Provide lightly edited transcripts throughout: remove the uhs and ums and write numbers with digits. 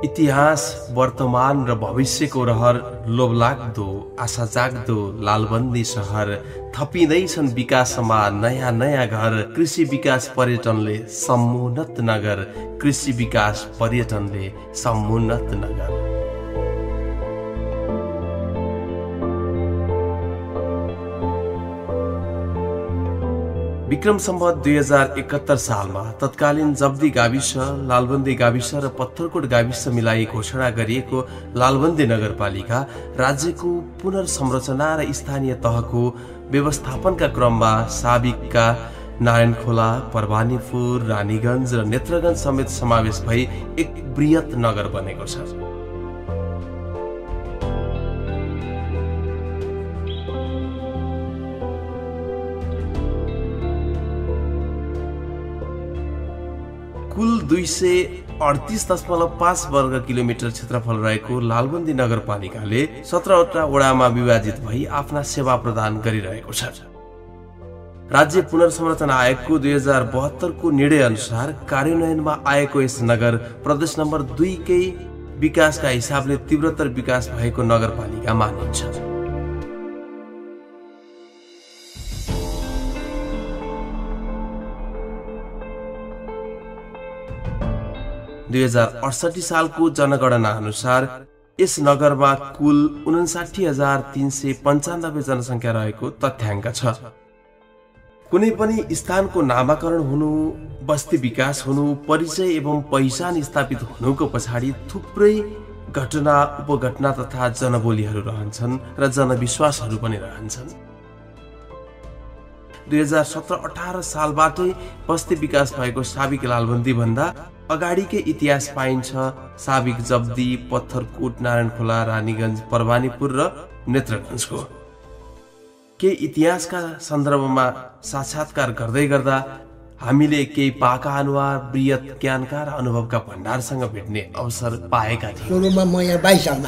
इतिहास, वर्तमान र भविष्यको रहर लोभलाग्दो, आशा जाग्दो लालबन्दी सहर। थपिँदैछन् विकासमा नयाँ नयाँ घर। कृषि विकास पर्यटनले समुन्नत नगर। कृषि विकास पर्यटनले समुन्नत नगर। विक्रम सम्वत 2071 सालमा तत्कालीन जब्दी गाविस, लालबन्दी गाविस र पत्थरकोट गाविस मिलाई घोषणा गरिएको लालबन्दी नगरपालिका राज्यको पुनर्संरचना र स्थानीय तहको व्यवस्थापनका क्रममा साबिकका नारायणखोला, परवानीपुर, रानीगञ्ज र नेत्रगञ्ज समेत समावेश भई एक बृहत नगर बनेको छ। कुल 238.5 वर्ग किलोमिटर क्षेत्रफल रहेको लालबन्दी नगरपालिकाले 17वटा वडामा विभाजित भई आफ्ना सेवा प्रदान गरिरहेको छ। राज्य पुनर्संरचना आयोगको 2072 को निर्णय अनुसार कार्यान्वयनमा आएको यस नगर प्रदेश नम्बर 2 कै विकासका हिसाबले तीव्रतर विकास भएको नगरपालिका मानिन्छ। 2068 सालको जनगणना अनुसार यस नगरमा कुल 59,395 जनसङ्ख्या रहेको तथ्याङ्क छ। कुनै पनि स्थानको नामाकरण हुनु, बस्ती विकास हुनु, परिचय एवं पहिचान स्थापित हुनुको पछाडि थुप्रै घटना, उपघटना तथा जनबोलीहरू रहन्छन् र जनविश्वासहरू पनि रहन्छन्। 2017-18 सालबाटै बस्ती विकास भएको साबिक लालबन्दी भन्दा अगाडिकै इतिहास पाइन्छ साबिक जब्दी, पत्थरकोट, नारायणखोला, रानीगञ्ज, परवानीपुर र नेत्रगञ्जको। केही इतिहासका सन्दर्भमा साक्षात्कार गर्दै गर्दा हामीले केही पाका अनुहार, बृहत ज्ञानका र अनुभवका भण्डारसँग भेट्ने अवसर पाएका थियौँ। सुरुमा म यहाँ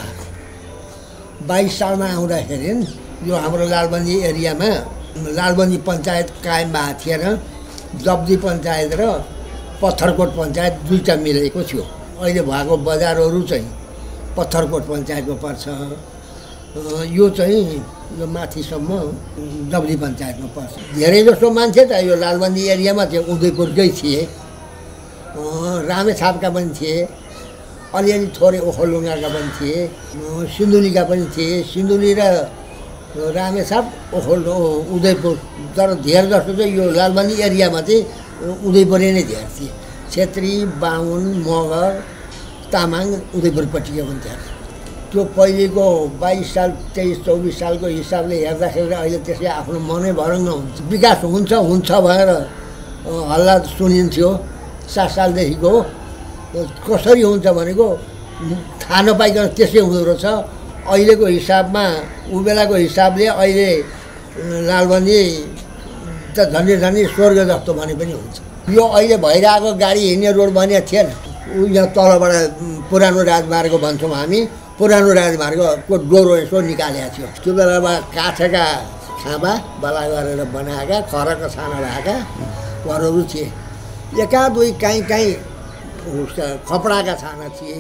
22 सालमा आउँदाखेरि यो हाम्रो लालबन्दी एरियामा लालबन्दी पञ्चायत कायम भएको थिएन। जब्दी पञ्चायत र पत्थरकोट पञ्चायत दुईटा मिलेको थियो। अहिले भएको बजारहरू चाहिँ पत्थरकोट पञ्चायतमा पर्छ, यो चाहिँ यो माथिसम्म जब्दी पञ्चायतमा पर्छ। धेरै जसो मान्छे त यो लालबन्दी एरियामा चाहिँ उदयपुरकै थिए, रामेछापका पनि थिए, अलिअलि थोरै ओखलढुङ्गाका पनि थिए, सिन्धुलीका पनि थिए। सिन्धुली र रामेछाप, उदयपुर, तर धेर जस्तो चाहिँ यो लालबन्दी एरियामा चाहिँ उदयपुरै नै धेर थिए। छेत्री, बाहुन, मगर, तामाङ उदयपुरपट्टिको पनि थियो। त्यो पहिलेको 22 साल, 23-24 सालको हिसाबले हेर्दाखेरि अहिले त्यसले आफ्नो मनै भरङ्ग हुन्छ। विकास हुन्छ भनेर हल्ला सुनिन्थ्यो 7 सालदेखिको। कसरी हुन्छ भनेको थाहा नपाइकन त्यसै हुँदो रहेछ। अहिलेको हिसाबमा, उ बेलाको हिसाबले अहिले लालबन्दी त झन्डै स्वर्ग जस्तो भने पनि हुन्छ। यो अहिले भइरहेको गाडी हिँड्ने रोड बनिएको थिएन। यहाँ तलबाट पुरानो राजमार्ग भन्छौँ हामी, पुरानो राजमार्गको डोरो यसो निकालेको थियो। त्यो बेलामा काठका छाँबा बला गरेर बनाएका, खरको छाना भएका घरहरू थिए। एका दुई काहीँ खपडाका छाना थिए।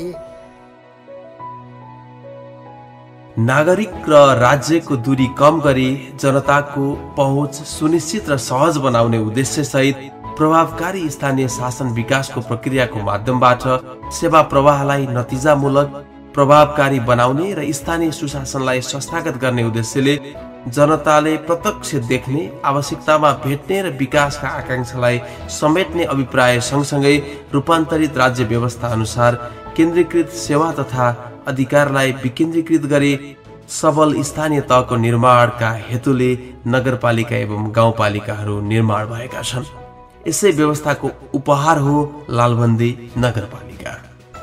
नागरिक र राज्यको दूरी कम गरी जनताको पहुँच सुनिश्चित र सहज बनाउने उद्देश्यसहित प्रभावकारी स्थानीय शासन विकासको प्रक्रियाको माध्यमबाट सेवा प्रवाहलाई नतिजामूलक, प्रभावकारी बनाउने र स्थानीय सुशासनलाई संस्थागत गर्ने उद्देश्यले जनताले प्रत्यक्ष देख्ने, आवश्यकतामा भेट्ने र विकासका आकांक्षालाई समेट्ने अभिप्राय सँगसँगै रूपान्तरित राज्य व्यवस्था अनुसार केन्द्रीकृत सेवा तथा अधिकारलाई विकेन्द्रीकृत गरी सबल स्थानीय तहको निर्माणका हेतुले नगरपालिका एवं गाउँपालिकाहरू निर्माण भएका छन्। यसै व्यवस्थाको उपहार हो लालबन्दी नगरपालिका।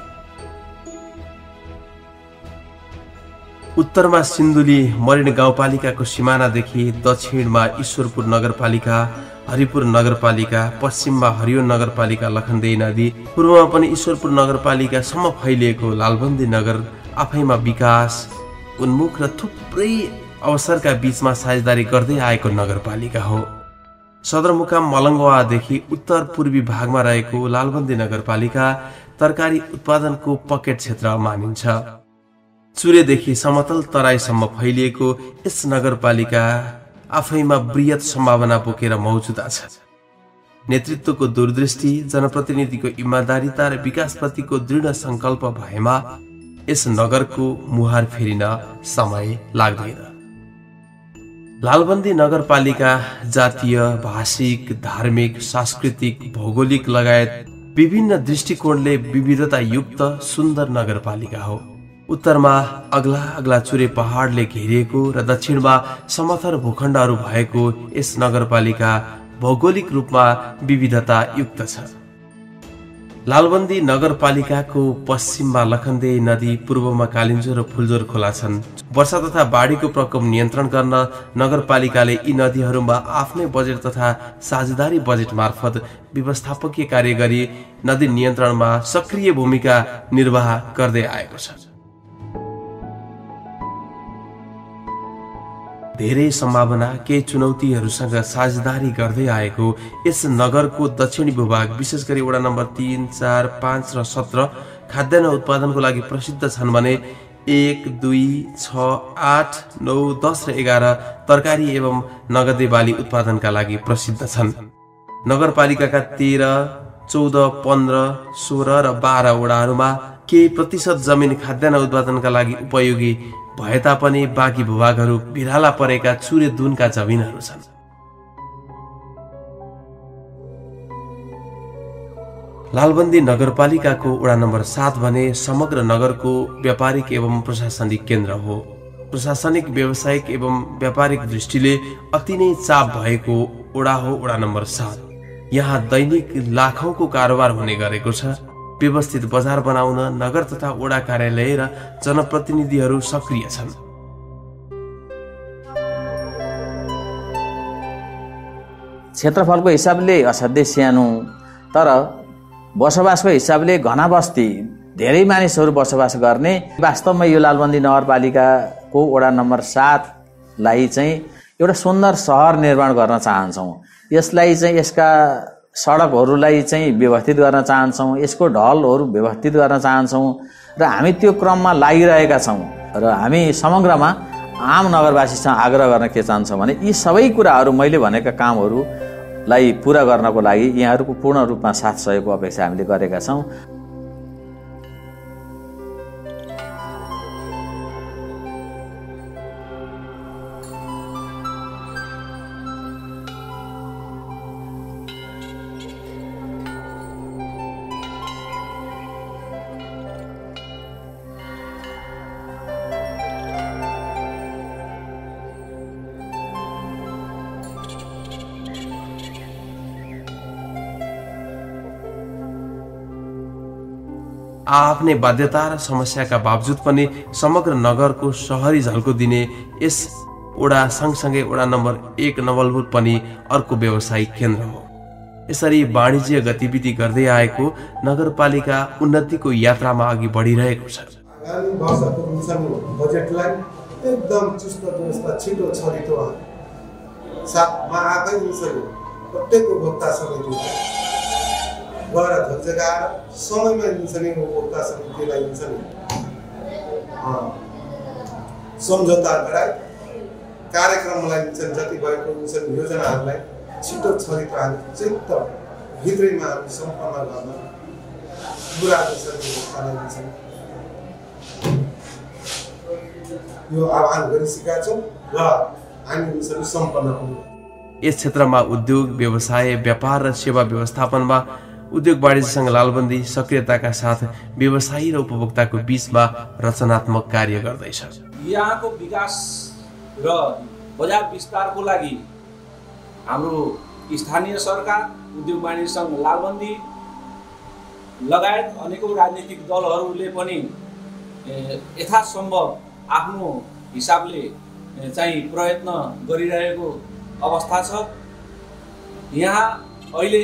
उत्तरमा सिन्धुली मरिन गाउँपालिकाको सिमानादेखि दक्षिणमा ईश्वरपुर नगरपालिका, हरिपुर नगरपालिका, पश्चिममा हरियो नगरपालिका, लखनदेही नदी, पूर्वमा पनि ईश्वरपुर नगरपालिकासम्म फैलिएको लालबन्दी नगर आफैमा विकास उन्मुख र थुप्रै अवसरका बीचमा साझेदारी गर्दै आएको नगरपालिका हो। सदरमुकाम मलङ्गवादेखि उत्तर पूर्वी भागमा रहेको लालबन्दी नगरपालिका तरकारी उत्पादनको पकेट क्षेत्र मानिन्छ। चुरेदेखि समतल तराईसम्म फैलिएको यस नगरपालिका आफैमा बृहत सम्भावना बोकेर मौजुदा छ। नेतृत्वको दूरदृष्टि, जनप्रतिनिधिको इमानदारिता र विकासप्रतिको दृढ संकल्प भएमा यस नगरको मुहार फेरिन समय लाग्दैन। लालबन्दी नगरपालिका जातीय, भाषिक, धार्मिक, सांस्कृतिक, भौगोलिक लगायत विभिन्न दृष्टिकोणले विविधतायुक्त सुन्दर नगरपालिका हो। उत्तरमा अग्ला अग्ला चुरे पहाडले घेरिएको र दक्षिणमा समथर भूखण्डहरू भएको यस नगरपालिका भौगोलिक रूपमा विविधतायुक्त छ। लालबन्दी नगरपालिकाको पश्चिममा लखनदेही नदी, पूर्वमा कालिन्जो र फुलजोर खोला छन्। वर्षा तथा बाढीको प्रकोप नियन्त्रण गर्न नगरपालिकाले यी नदीहरूमा आफ्नै बजेट तथा साझेदारी बजेट मार्फत व्यवस्थापकीय कार्य गरी नदी नियन्त्रणमा सक्रिय भूमिका निर्वाह गर्दै आएको छ। धेरै सम्भावना, केही चुनौतीहरूसँग साझेदारी गर्दै आएको यस नगरको दक्षिणी भूभाग, विशेष गरी वडा नम्बर 3, 4, 5 र 17 खाद्यान्न उत्पादनको लागि प्रसिद्ध छन् भने 1, 2, 6, 8, 9, 10 र 11 तरकारी एवं नगदे बाली उत्पादनका लागि प्रसिद्ध छन्। नगरपालिकाका 13, 14, 15, 16 र 12 वडाहरूमा केही प्रतिशत जमिन खाद्यान्न उत्पादनका लागि उपयोगी भए तापनि बाँकी भूभागहरू भिराला परेका चुरे दुनका जमिनहरू छन्। लालबन्दी नगरपालिकाको वडा नम्बर 7 भने समग्र नगरको व्यापारिक एवं प्रशासनिक केन्द्र हो। प्रशासनिक, व्यावसायिक एवं व्यापारिक दृष्टिले अति नै चाप भएको वडा हो वडा नम्बर 7। यहाँ दैनिक लाखौंको कारोबार हुने गरेको छ। व्यवस्थित बजार बनाउन नगर तथा वडा कार्यालय र जनप्रतिनिधिहरू सक्रिय छन्। क्षेत्रफलको हिसाबले असाध्यै सानो, तर बसोबासको हिसाबले घना बस्ती, धेरै मानिसहरू बसोबास गर्ने। वास्तवमा यो लालबन्दी नगरपालिकाको वडा नम्बर 7 लाई चाहिँ एउटा सुन्दर सहर निर्माण गर्न चाहन्छौँ। यसलाई चाहिँ यसका सडकहरूलाई चाहिँ व्यवस्थित गर्न चाहन्छौँ, यसको ढलहरू व्यवस्थित गर्न चाहन्छौँ र हामी त्यो क्रममा लागिरहेका छौँ। र हामी समग्रमा आम नगरवासीसँग आग्रह गर्न के चाहन्छौँ भने यी सबै कुराहरू मैले भनेका कामहरूलाई पुरा गर्नको लागि यहाँहरूको पूर्ण रूपमा साथ सहयोगको अपेक्षा हामीले गरेका छौँ। आफ्नै बाध्यता र समस्याका बावजुद पनि समग्र नगरको शहरी झल्को दिने यस वडा सँगसँगै वडा नम्बर 1 नवलपुर पनि अर्को व्यावसायिक केन्द्र हो। यसरी वाणिज्य गतिविधि गर्दै आएको नगरपालिका उन्नतिको यात्रामा अघि बढिरहेको छ। आगामी वर्षको मिसन बजेटलाई एकदम चुस्त दुरुस्त छिटो छरितो साथमा आएकै मिसनले प्रत्येक उपभोक्ता समिति गएर झकझकाएर समयमा मिसनले उपभोक्ता समितिलाई मिसनले सम्झौता गराई कार्यक्रमलाई मिसन जति भएको मिसन योजनाहरूलाई छिटो छरितो हाल्ने चित्त भित्रैमा हामी सम्पन्न गर्न पुरा मिसनले मिसन यो आह्वान गरिसकेका छौँ र हामी मिसन सम्पन्न हुनु। यस क्षेत्रमा उद्योग, व्यवसाय, व्यापार र सेवा व्यवस्थापनमा उद्योग वाणिज्यसँग लालबन्दी सक्रियताका साथ व्यवसायी र उपभोक्ताको बीचमा रचनात्मक कार्य गर्दैछ। यहाँको विकास र बजार विस्तारको लागि हाम्रो स्थानीय सरकार, उद्योग वाणिज्य सङ्घ लालबन्दी लगायत अनेकौं राजनीतिक दलहरूले पनि यथासम्भव आफ्नो हिसाबले चाहिँ प्रयत्न गरिरहेको अवस्था छ। यहाँ अहिले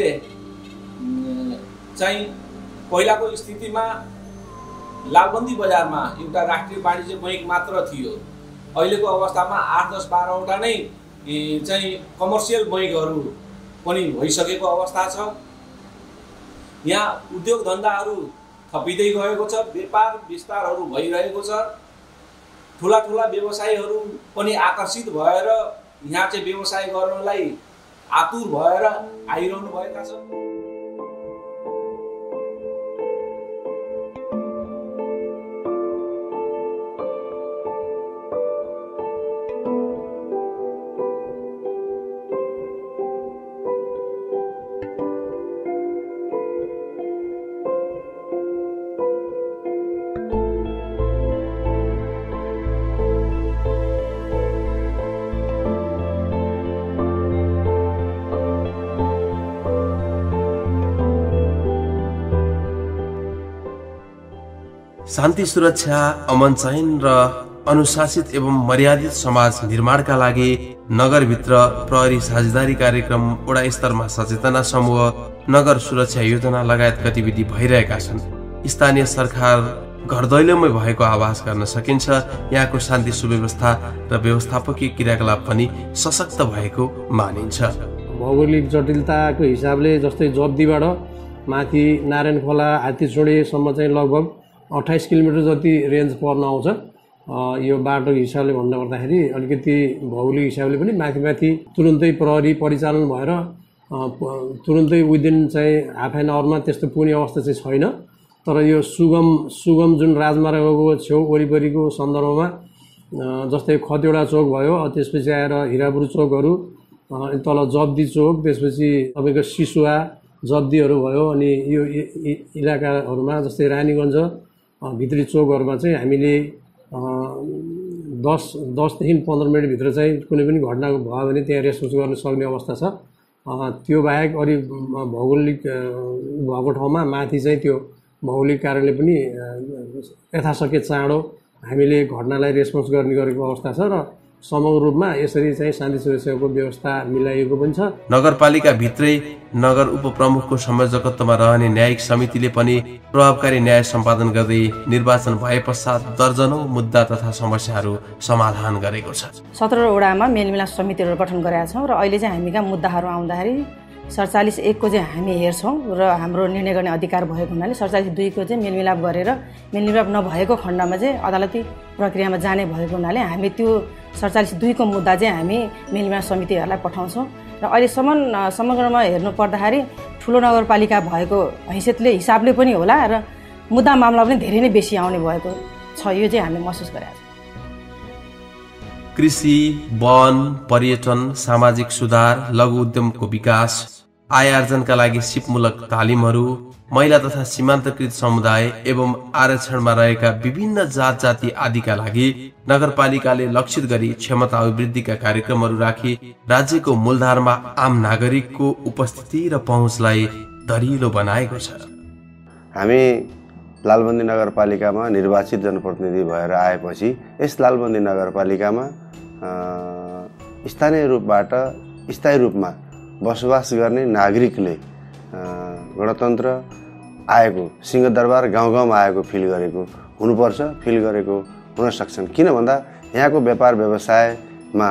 चाहिँ पहिलाको स्थितिमा लालबन्दी बजारमा एउटा राष्ट्रिय वाणिज्य बैङ्क मात्र थियो। अहिलेको अवस्थामा 8, 10, 12वटा नै चाहिँ कमर्सियल बैङ्कहरू पनि भइसकेको अवस्था छ। यहाँ उद्योग धन्दाहरू थपिँदै गएको छ, व्यापार विस्तारहरू भइरहेको छ। ठुला ठुला व्यवसायीहरू पनि आकर्षित भएर यहाँ चाहिँ व्यवसाय गर्नलाई आतुर भएर आइरहनु भएका छन्। शान्ति सुरक्षा अमन चयन र अनुशासित एवं मर्यादित समाज निर्माणका लागि नगरभित्र प्रहरी साझेदारी कार्यक्रम, वडा स्तरमा सचेतना समूह, नगर सुरक्षा योजना लगायत गतिविधि भइरहेका छन्। स्थानीय सरकार घर दैलोमै भएको आभास गर्न सकिन्छ। यहाँको शान्ति सुव्यवस्था र व्यवस्थापकीय क्रियाकलाप पनि सशक्त भएको मानिन्छ। भौगोलिक जटिलताको हिसाबले जस्तै जब्दीबाट माथि नारायण खोला हात्तीचोडेसम्म चाहिँ लगभग 28 किलोमिटर जति रेन्ज पर्न आउँछ। यो बाटोको हिसाबले भन्नुपर्दाखेरि अलिकति भौगोलिक हिसाबले पनि माथि माथि तुरुन्तै प्रहरी परिचालन भएर तुरुन्तै विदिन चाहिँ हाफ एन आवरमा त्यस्तो पुग्ने अवस्था चाहिँ छैन। तर यो सुगम जुन राजमार्गको छेउ वरिपरिको सन्दर्भमा जस्तै खतिवडा चोक भयो, त्यसपछि आएर हिरापुर चोकहरू, तल जब्दी चोक, त्यसपछि तपाईँको सिसुवा जब्दीहरू भयो। अनि यो इलाकाहरूमा जस्तै रानीगञ्ज भित्री चोकहरूमा चाहिँ हामीले 10 देखि 15 मिनटभित्र चाहिँ कुनै पनि घटना भयो भने त्यहाँ रेस्पोन्स गर्न सक्ने अवस्था छ। त्यो बाहेक अरू भौगोलिक भएको ठाउँमा माथि चाहिँ त्यो भौगोलिक कारणले पनि यथाशक्य चाँडो हामीले घटनालाई रेस्पोन्स गर्ने गरेको अवस्था छ र समग्र रूपमा यसरी चाहिँ शान्ति सुरक्षाको व्यवस्था मिलाइएको पनि छ। नगरपालिका भित्रै नगर उपप्रमुखको संयोजकत्वमा रहने न्यायिक समितिले पनि प्रभावकारी न्याय सम्पादन गर्दै निर्वाचन भए पश्चात दर्जनौं मुद्दा तथा समस्याहरू समाधान गरेको छ। 17 वडामा मेलमिलाप समितिहरू गठन गरेका छौँ र अहिले चाहिँ हामीका मुद्दाहरू आउँदाखेरि 47(1) को चाहिँ हामी हेर्छौँ र हाम्रो निर्णय गर्ने अधिकार भएको हुनाले 47(2) को चाहिँ मेलमिलाप गरेर मेलमिलाप नभएको खण्डमा चाहिँ अदालती प्रक्रियामा जाने भएको हुनाले हामी त्यो 47(2) को मुद्दा चाहिँ हामी मेलमिलाप समितिहरूलाई पठाउँछौँ। र अहिलेसम्म समग्रमा हेर्नु पर्दाखेरि ठुलो नगरपालिका भएको हैसियतले हिसाबले पनि होला र मुद्दा मामला पनि धेरै नै बेसी आउने भएको छ। यो चाहिँ हामी महसुस गरेका छौँ। कृषि, वन, पर्यटन, सामाजिक सुधार, लघु उद्यमको विकास, आय आर्जनका लागि सिपमूलक तालिमहरू, महिला तथा सीमान्तकृत समुदाय एवं आरक्षणमा रहेका विभिन्न जात जाति आदिका लागि नगरपालिकाले लक्षित गरी क्षमता अभिवृद्धिका कार्यक्रमहरू राखी राज्यको मूलधारमा आम नागरिकको उपस्थिति र पहुँचलाई दरिलो बनाएको छ। हामी लालबन्दी नगरपालिकामा निर्वाचित जनप्रतिनिधि भएर आएपछि यस लालबन्दी नगरपालिकामा स्थानीय रूपबाट स्थायी रूपमा बसोबास गर्ने नागरिकले गणतन्त्र आएको, सिंहदरबार गाउँ गाउँमा आएको फिल गरेको हुनुपर्छ, फिल गरेको हुन सक्छन्। किन भन्दा यहाँको व्यापार व्यवसायमा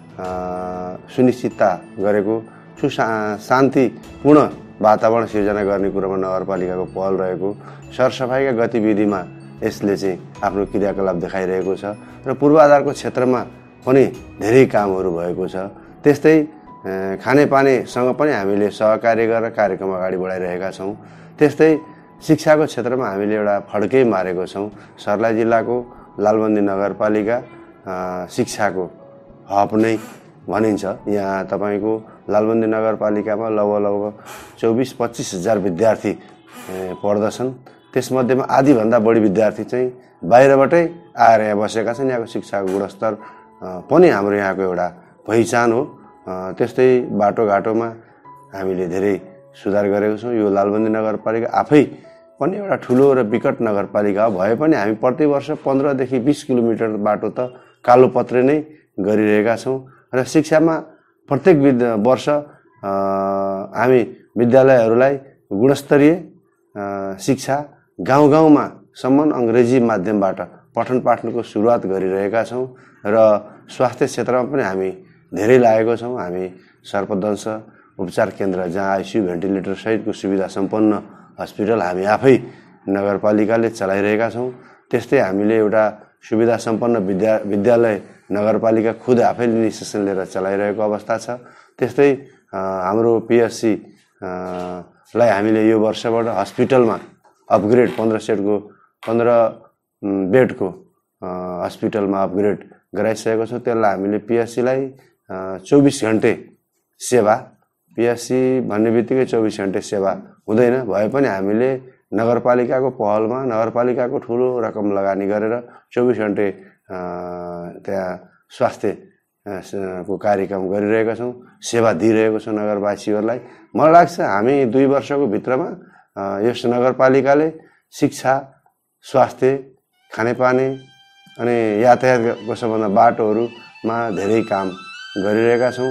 सुनिश्चितता गरेको शान्तिपूर्ण वातावरण सिर्जना गर्ने कुरामा नगरपालिकाको पहल रहेको, सरसफाइका गतिविधिमा यसले चाहिँ आफ्नो क्रियाकलाप देखाइरहेको छ र पूर्वाधारको क्षेत्रमा पनि धेरै कामहरू भएको छ। त्यस्तै खानेपानीसँग पनि हामीले सहकार्य गरेर कार्यक्रम अगाडि बढाइरहेका छौँ। त्यस्तै शिक्षाको क्षेत्रमा हामीले एउटा फड्कै मारेको छौँ। सर्लाही जिल्लाको लालबन्दी नगरपालिका शिक्षाको हब नै भनिन्छ। यहाँ तपाईँको लालबन्दी नगरपालिकामा लगभग 24-25 हजार विद्यार्थी पढ्दछन्। त्यसमध्येमा आधीभन्दा बढी विद्यार्थी चाहिँ बाहिरबाटै आएर यहाँ बसेका छन्। यहाँको शिक्षाको गुणस्तर पनि हाम्रो यहाँको एउटा पहिचान हो। त्यस्तै बाटोघाटोमा हामीले धेरै सुधार गरेको छौँ। यो लालबन्दी नगरपालिका आफै पनि एउटा ठुलो र विकट नगरपालिका भए पनि हामी प्रति वर्ष 15 देखि 20 किलोमिटर बाटो त कालोपत्रे नै गरिरहेका छौँ। र शिक्षामा प्रत्येक वर्ष हामी विद्यालयहरूलाई गुणस्तरीय शिक्षा गाउँ गाउँमा सम्म अङ्ग्रेजी माध्यमबाट पठन पाठनको सुरुवात गरिरहेका छौँ। र स्वास्थ्य क्षेत्रमा पनि हामी धेरै लागेको छौँ। हामी सर्पदंश उपचार केन्द्र जहाँ आइसियु भेन्टिलेटर सहितको सुविधा सम्पन्न हस्पिटल हामी आफै नगरपालिकाले चलाइरहेका छौँ। त्यस्तै हामीले एउटा सुविधा सम्पन्न विद्यालय नगरपालिका खुद आफैले डिसिसन लिएर चलाइरहेको अवस्था छ। त्यस्तै हाम्रो पिएससी लाई हामीले यो वर्षबाट हस्पिटलमा अपग्रेड 15 बेडको हस्पिटलमा अपग्रेड गराइसकेको छौँ। त्यसलाई हामीले पिएससीलाई 24 घन्टे सेवा, पिएससी भन्ने बित्तिकै 24 घन्टे सेवा हुँदैन भए पनि हामीले नगरपालिकाको पहलमा नगरपालिकाको ठुलो रकम लगानी गरेर 24 घन्टे त्यहाँ स्वास्थ्य को कार्यक्रम गरिरहेका छौँ, सेवा दिइरहेको छौँ नगरवासीहरूलाई। मलाई लाग्छ हामी 2 वर्षको भित्रमा यस नगरपालिकाले शिक्षा, स्वास्थ्य, खानेपानी अनि यातायातको सम्बन्ध बाटोहरूमा धेरै काम गरिरहेका छौँ।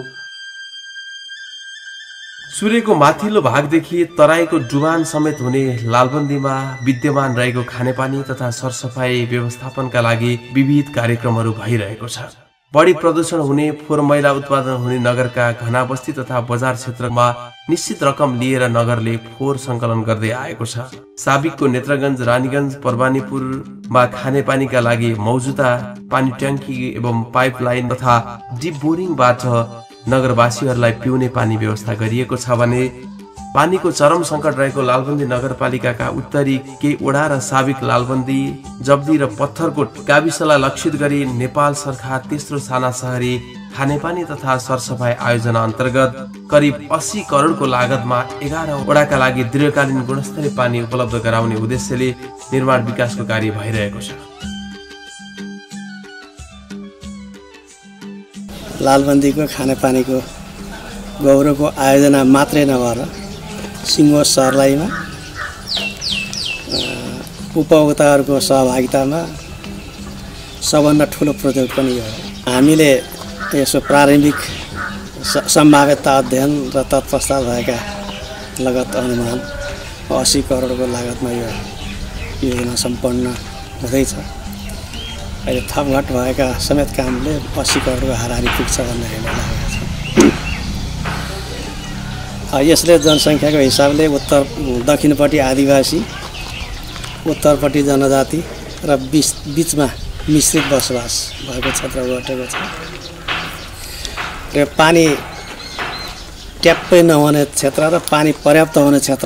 सूर्यको माथिल्लो भागदेखि तराईको डुबान समेत हुने लालबन्दीमा विद्यमान रहेको खानेपानी तथा सरसफाई व्यवस्थापनका लागि विविध कार्यक्रमहरू भइरहेको छ। बढी प्रदूषण हुने, फोहोर मैला उत्पादन हुने नगरका घना बस्ती तथा बजार क्षेत्रमा निश्चित रकम लिएर नगरले फोहोर सङ्कलन गर्दै आएको छ। साबिकको नेत्रगञ्ज, रानीगञ्ज, परवानीपुरमा खानेपानीका लागि मौजुदा पानी ट्याङ्की एवं पाइपलाइन तथा डिप बोरिङबाट नगरवासीहरूलाई पिउने पानी व्यवस्था गरिएको छ भने पानीको चरम सङ्कट रहेको लालबन्दी नगरपालिकाका उत्तरी केही वडा र साबिक लालबन्दी, जब्दी र पत्थरकोट गाविसलाई लक्षित गरी नेपाल सरकार तेस्रो साना शहरी खानेपानी तथा सरसफाई आयोजना अन्तर्गत करिब 80 करोडको लागतमा 11 वडाका लागि दीर्घकालीन गुणस्तरीय पानी उपलब्ध गराउने उद्देश्यले निर्माण विकासको कार्य भइरहेको छ। लालबन्दीको खानेपानीको गौरवको आयोजना मात्रै नभएर सिङ्गो सर्लाहीमा उपभोक्ताहरूको सहभागितामा सबभन्दा ठुलो प्रोजेक्ट पनि हो। हामीले यसो प्रारम्भिक सम्भाव्यता अध्ययन र तत्पश्चात भएका लगत अनुमान 80 करोडको लागतमा यो योजना सम्पन्न हुँदैछ। अहिले थपघट भएका समेत कामले 80 करोडको हाराहारी पुग्छ भन्ने लागेको छ। यसले जनसङ्ख्याको हिसाबले दक्षिणपट्टि आदिवासी, उत्तरपट्टि जनजाति र बिचमा मिश्रित बसोबास भएको क्षेत्र ओगटेको छ। र पानी ट्याप्पै नहुने क्षेत्र र पानी पर्याप्त हुने क्षेत्र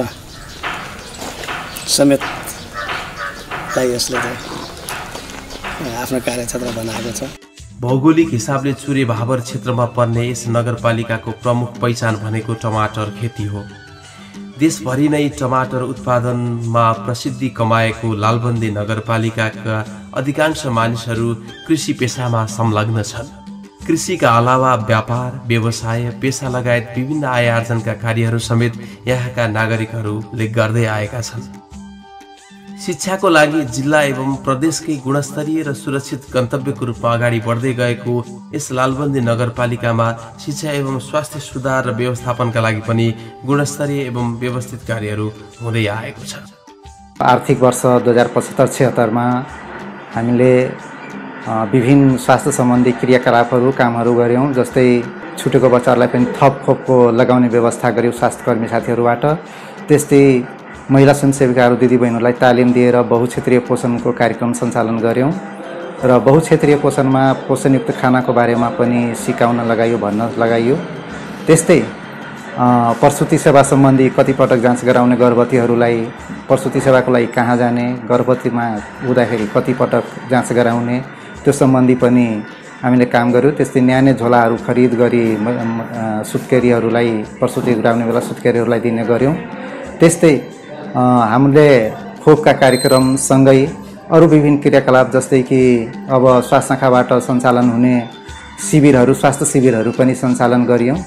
समेतलाई यसले आफ्नो कार्यक्षेत्र बनाएको छ। भौगोलिक हिसाबले चुरे भाबर क्षेत्रमा पर्ने यस नगरपालिकाको प्रमुख पहिचान भनेको टमाटर खेती हो। देशभरि नै टमाटर उत्पादनमा प्रसिद्धि कमाएको लालबन्दी नगरपालिकाका अधिकांश मानिसहरू कृषि पेसामा संलग्न छन्। कृषिका अलावा व्यापार, व्यवसाय, पेसा लगायत विभिन्न आय आर्जनका कार्यहरू समेत यहाँका नागरिकहरूले गर्दै आएका छन्। शिक्षाको लागि जिल्ला एवं प्रदेशकै गुणस्तरीय र सुरक्षित गन्तव्यको रूपमा अगाडि बढ्दै गएको यस लालबन्दी नगरपालिकामा शिक्षा एवं स्वास्थ्य सुधार र व्यवस्थापनका लागि पनि गुणस्तरीय एवं व्यवस्थित कार्यहरू हुँदै आएको छ। आर्थिक वर्ष 2075-76 हामीले विभिन्न स्वास्थ्य सम्बन्धी क्रियाकलापहरू कामहरू गऱ्यौँ। जस्तै छुटेको बच्चाहरूलाई पनि थप खोपको लगाउने व्यवस्था गऱ्यौँ स्वास्थ्यकर्मी साथीहरूबाट। त्यस्तै महिला स्वयंसेविकाहरू दिदीबहिनीहरूलाई तालिम दिएर बहुक्षेत्रीय पोषणको कार्यक्रम सञ्चालन गऱ्यौँ र बहुक्षेत्रीय पोषणमा पोषणयुक्त खानाको बारेमा पनि सिकाउन लगाइयो, भन्न लगाइयो। त्यस्तै प्रसुति सेवा सम्बन्धी कतिपटक जाँच गराउने गर्भवतीहरूलाई प्रसुति सेवाको लागि कहाँ जाने, गर्भवतीमा हुँदाखेरि कतिपटक जाँच गराउने त्यो सम्बन्धी पनि हामीले काम गऱ्यौँ। त्यस्तै न्याने झोलाहरू खरिद गरी सुत्केरीहरूलाई प्रसुति गराउने बेला सुत्केरीहरूलाई दिने गऱ्यौँ। त्यस्तै हामीले खोपका कार्यक्रमसँगै अरू विभिन्न क्रियाकलाप जस्तै कि अब स्वास्थ्य शाखाबाट सञ्चालन हुने शिविरहरू, स्वास्थ्य शिविरहरू पनि सञ्चालन गरियौँ।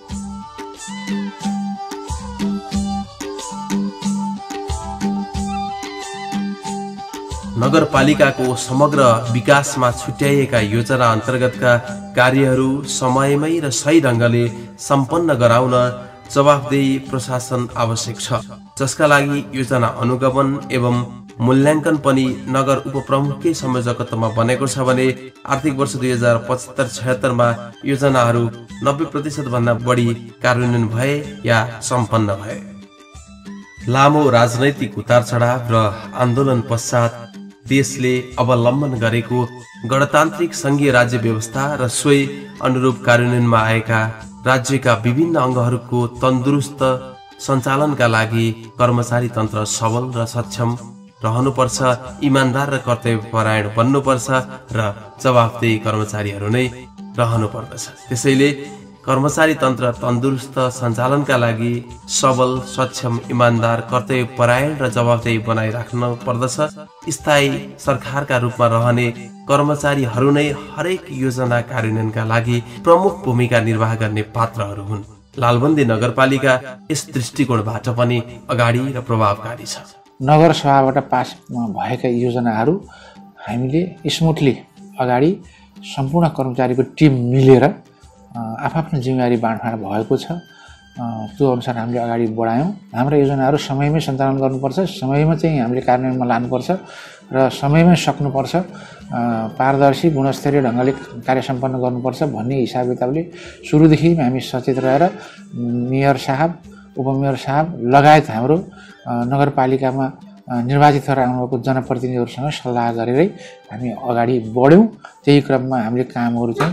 नगरपालिकाको समग्र विकासमा छुट्याइएका योजना अन्तर्गतका कार्यहरू समयमै र सही ढङ्गले सम्पन्न गराउन जवाफदेही प्रशासन आवश्यक छ, जसका लागि योजना अनुगमन एवं मूल्याङ्कन पनि नगर उपप्रमुखकै संयोजकत्वमा बनेको छ भने आर्थिक वर्ष 2075-76 योजनाहरू 90% भन्दा बढी कार्यान्वयन भए या सम्पन्न भए। लामो राजनैतिक उतार चढाव र आन्दोलन पश्चात देशले अवलम्बन गरेको गणतान्त्रिक संघीय राज्य व्यवस्था र सोही अनुरूप कार्यान्वयनमा आएका राज्यका विभिन्न अङ्गहरूको तन्दुरुस्त सञ्चालनका लागि कर्मचारी तन्त्र सबल र सक्षम रहनुपर्छ, इमानदार र कर्तव्यपरायण बन्नुपर्छ र जवाफदेही कर्मचारीहरू नै रहनुपर्दछ। त्यसैले कर्मचारी तन्त्र तन्दुरुस्त सञ्चालनका लागि सबल, सक्षम, इमानदार, कर्तव्यपरायण र जवाफदेही बनाइराख्न पर्दछ। स्थायी सरकारका रूपमा रहने कर्मचारीहरू नै हरेक योजना कार्यान्वयनका लागि प्रमुख भूमिका निर्वाह गर्ने पात्रहरू हुन्। लालबन्दी नगरपालिका यस दृष्टिकोणबाट पनि अगाडि र प्रभावकारी छ। नगर सभाबाट पास भएका योजनाहरू हामीले स्मुथली अगाडि सम्पूर्ण कर्मचारीको टिम मिलेर आफ्नो जिम्मेवारी बाँडफाँड भएको छ। त्यो अनुसार हामीले अगाडि बढायौँ। हाम्रा योजनाहरू समयमै सञ्चालन गर्नुपर्छ, समयमा चाहिँ हामीले कार्यान्वयनमा लानुपर्छ र समयमै सक्नुपर्छ, पारदर्शी गुणस्तरीय ढङ्गले कार्य सम्पन्न गर्नुपर्छ भन्ने हिसाब किताबले सुरुदेखि हामी सचेत रहेर मेयर साहब, उपमेयर साहब लगायत हाम्रो नगरपालिकामा निर्वाचित भएर आउनुभएको जनप्रतिनिधिहरूसँग सल्लाह गरेरै हामी अगाडि बढ्यौँ। त्यही क्रममा हामीले कामहरू चाहिँ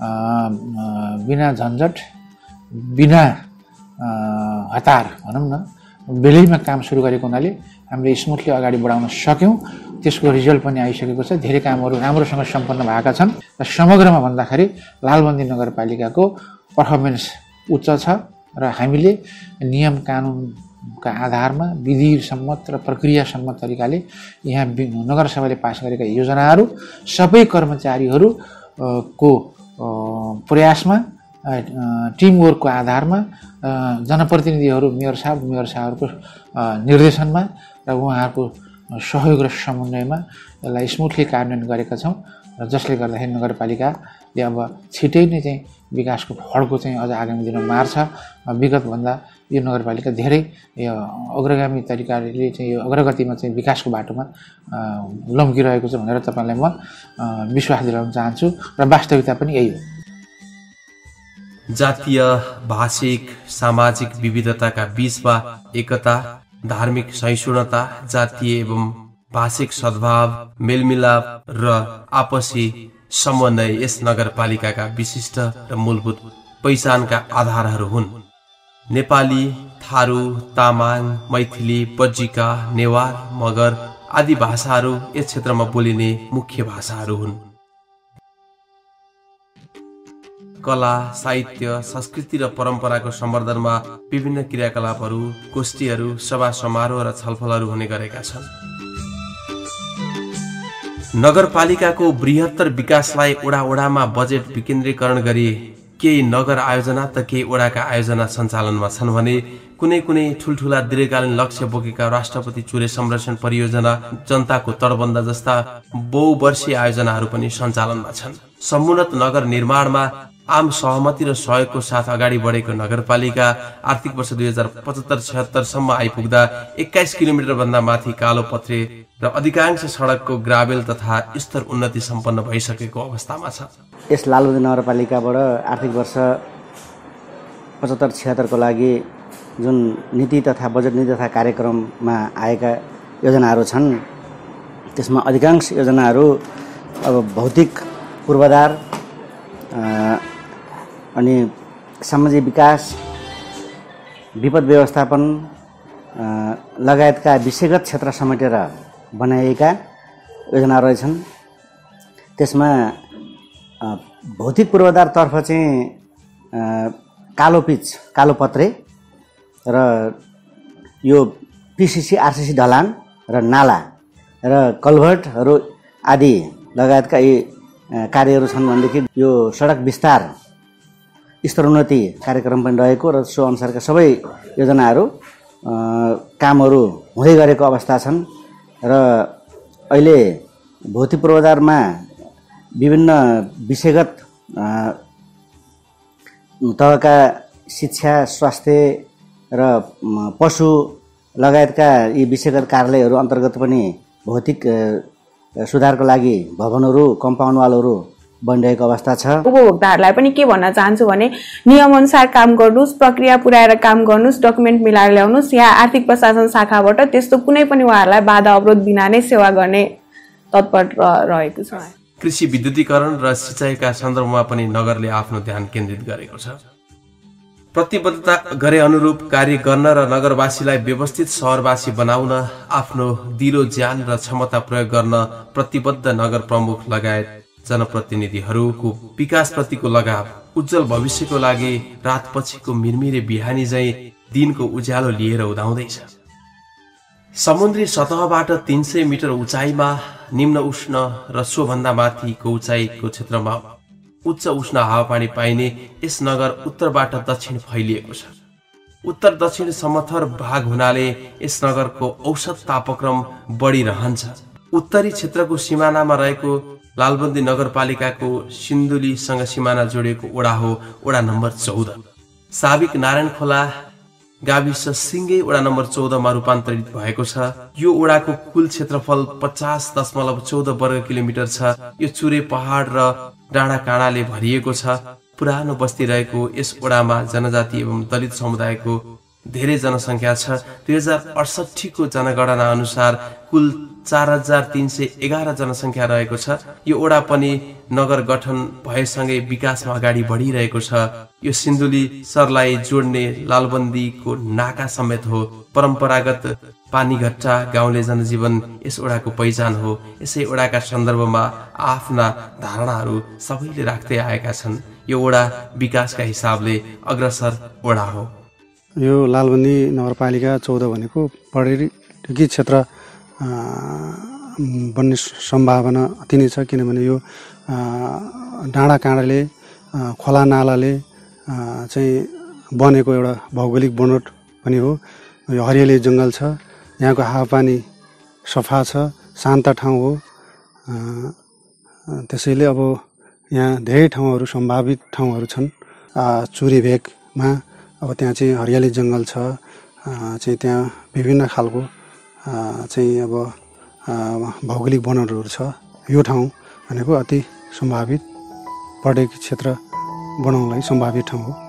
बिना झन्झट, बिना हतार भनौँ न, बेलैमा काम सुरु गरेको हुनाले हामीले स्मुथली अगाडि बढाउन सक्यौँ। त्यसको रिजल्ट पनि आइसकेको छ। धेरै कामहरू राम्रोसँग सम्पन्न भएका छन् र समग्रमा भन्दाखेरि लालबन्दी नगरपालिकाको पर्फर्मेन्स उच्च छ र हामीले नियम कानुनका आधारमा विधि सम्मत र प्रक्रिया सम्मत तरिकाले यहाँ नगरसभाले पास गरेका योजनाहरू सबै कर्मचारीहरू को प्रयासमा, टिमवर्कको आधारमा, जनप्रतिनिधिहरू मेयर साहबहरूको निर्देशनमा र उहाँहरूको सहयोग र समन्वयमा यसलाई स्मुथली कार्यान्वयन गरेका छौँ र जसले गर्दाखेरि नगरपालिकाले अब छिटै नै चाहिँ विकासको फड्को चाहिँ अझ आगामी दिनमा मार्छ। विगतभन्दा यो नगरपालिका धेरै अग्रगामी तरिकाले चाहिँ यो अग्रगतिमा चाहिँ विकासको बाटोमा लम्किरहेको छ भनेर तपाईँलाई म विश्वास दिलाउन चाहन्छु र वास्तविकता पनि यही हो। जातीय, भाषिक, सामाजिक विविधताका बीचमा एकता, धार्मिक सहिष्णुता, जातीय एवं भाषिक सद्भाव, मेलमिलाप र आपसी समन्वय यस नगरपालिकाका विशिष्ट र मूलभूत पहिचानका आधारहरू हुन्। नेपाली, थारू, तामाङ, मैथिली, बज्जिका, नेवार, मगर आदि भाषाहरू यस क्षेत्रमा बोलिने मुख्य भाषाहरू हुन्। कला, साहित्य, संस्कृति र परम्पराको सम्वर्धनमा विभिन्न क्रियाकलापहरू, गोष्ठीहरू, सभा समारोह र छलफलहरू हुने गरेका छन्। नगरपालिकाको बृहत्तर विकासलाई वडा-वडामा बजेट विकेन्द्रीकरण गरी केही नगर आयोजना त केही वडाका आयोजना सञ्चालनमा छन् भने कुनै कुनै ठुल्ठुला दीर्घकालीन लक्ष्य बोकेका राष्ट्रपति चुरे संरक्षण परियोजना, जनताको तडबन्दा जस्ता बहुवर्षीय आयोजनाहरू पनि सञ्चालनमा छन्। समुन्नत नगर निर्माणमा आम सहमति र सहयोगको साथ अगाडि बढेको नगरपालिका आर्थिक वर्ष 2075-76 सम्म आइपुग्दा 21 किलोमिटर भन्दा माथि कालो पत्रे र अधिकांश सडकको ग्राभेल तथा स्तर उन्नति सम्पन्न भइसकेको अवस्थामा छ। यस लालबन्दी नगरपालिकाबाट आर्थिक वर्ष 75-76 को लागि जुन नीति तथा बजेट नीति तथा कार्यक्रममा आएका योजनाहरू छन् त्यसमा अधिकांश योजनाहरू अब भौतिक पूर्वाधार अनि सामाजिक विकास, विपद व्यवस्थापन लगायतका विषयगत क्षेत्र समेटेर बनाइएका योजना रहेछन्। त्यसमा भौतिक पूर्वाधारतर्फ चाहिँ कालो पिच, कालो पत्रे र यो पिसिसी, आरसिसी ढलान र नाला र कल्भर्टहरू आदि लगायतका यी कार्यहरू छन् भनेदेखि यो सडक विस्तार, स्तरोन्नति कार्यक्रम पनि रहेको र सो अनुसारका सबै योजनाहरू कामहरू हुँदै गरेको अवस्था छन् र अहिले भौतिक पूर्वाधारमा विभिन्न विषयगत तहका शिक्षा, स्वास्थ्य र पशु लगायतका यी विषयगत कार्यालयहरू अन्तर्गत पनि भौतिक सुधारको लागि भवनहरू, कम्पाउन्ड वालहरू बनिरहेको अवस्था छ। उपभोक्ताहरूलाई पनि के भन्न चाहन्छु भने नियमअनुसार काम गर्नुहोस्, प्रक्रिया पुर्याएर काम गर्नुहोस्, डकुमेन्ट मिलाएर ल्याउनुहोस्। यहाँ आर्थिक प्रशासन शाखाबाट त्यस्तो कुनै पनि उहाँहरूलाई बाधा अवरोध बिना नै सेवा गर्ने तत्पर रहेको छ। कृषि विद्युतीकरण र सिँचाइका सन्दर्भमा पनि नगरले आफ्नो ध्यान केन्द्रित गरेको छ। प्रतिबद्धता गरे अनुरूप कार्य गर्न र नगरवासीलाई व्यवस्थित सहरवासी बनाउन आफ्नो दिलो ज्यान र क्षमता प्रयोग गर्न प्रतिबद्ध नगर प्रमुख लगायत जनप्रतिनिधिहरूको विकासप्रतिको लगाव उज्जवल भविष्यको लागि रातपछिको मिरमिरे बिहानी झैं दिनको उज्यालो लिएर उदाउँदैछ। समुद्री सतहबाट 300 मिटर उचाइमा निम्न उष्ण र सोभन्दा माथिको उचाइको क्षेत्रमा उच्च उष्ण हावापानी पाइने यस नगर उत्तरबाट दक्षिण फैलिएको छ। उत्तर दक्षिण समथर भाग हुनाले यस नगरको औसत तापक्रम बढिरहन्छ। उत्तरी क्षेत्रको सिमानामा रहेको लालबन्दी नगरपालिकाको सिन्धुलीसँग सिमाना जोडिएको वडा हो वडा नम्बर 14। साबिक नारायण खोला गाविस सिङ्गे वडा नम्बर 14 मा रूपान्तरित भएको छ। यो वडाको कुल क्षेत्रफल 50.14 वर्ग किलोमिटर छ। यो चुरे पहाड र डाँडा काँडाले भरिएको छ। पुरानो बस्ती रहेको यस वडामा जनजाति एवं दलित समुदायको धेरै जनसङ्ख्या छ। 2068 को जनगणना अनुसार कुल 4311 जनसङ्ख्या रहेको छ। यो वडा पनि नगर गठन भएसँगै विकासमा अगाडि बढिरहेको छ। यो सिन्धुली सरलाई जोड्ने लालबन्दीको नाका समेत हो। परम्परागत पानीघट्टा गाउँले जनजीवन यस वडाको पहिचान हो। यसै वडाका सन्दर्भमा आफ्ना धारणाहरू सबैले राख्दै आएका छन्। यो वडा विकासका हिसाबले अग्रसर वडा हो। यो लालबन्दी नगरपालिका 14 भनेको पर्यटकीय क्षेत्र बन्ने सम्भावना अति नै छ। किनभने यो डाँडा काँडाले खोला नालाले चाहिँ बनेको एउटा भौगोलिक बनोट पनि हो। यो हरियाली जङ्गल छ। यहाँको हावापानी सफा छ, शान्त ठाउँ हो। त्यसैले अब यहाँ धेरै ठाउँहरू सम्भावित ठाउँहरू छन्। चुरी भेगमा अब त्यहाँ चाहिँ हरियाली जङ्गल छ। चाहिँ त्यहाँ विभिन्न खालको चाहिँ अब भौगोलिक वनहरू छ। यो ठाउँ भनेको अति सम्भावित पर्यटकीय क्षेत्र बनाउनलाई सम्भावित ठाउँ हो।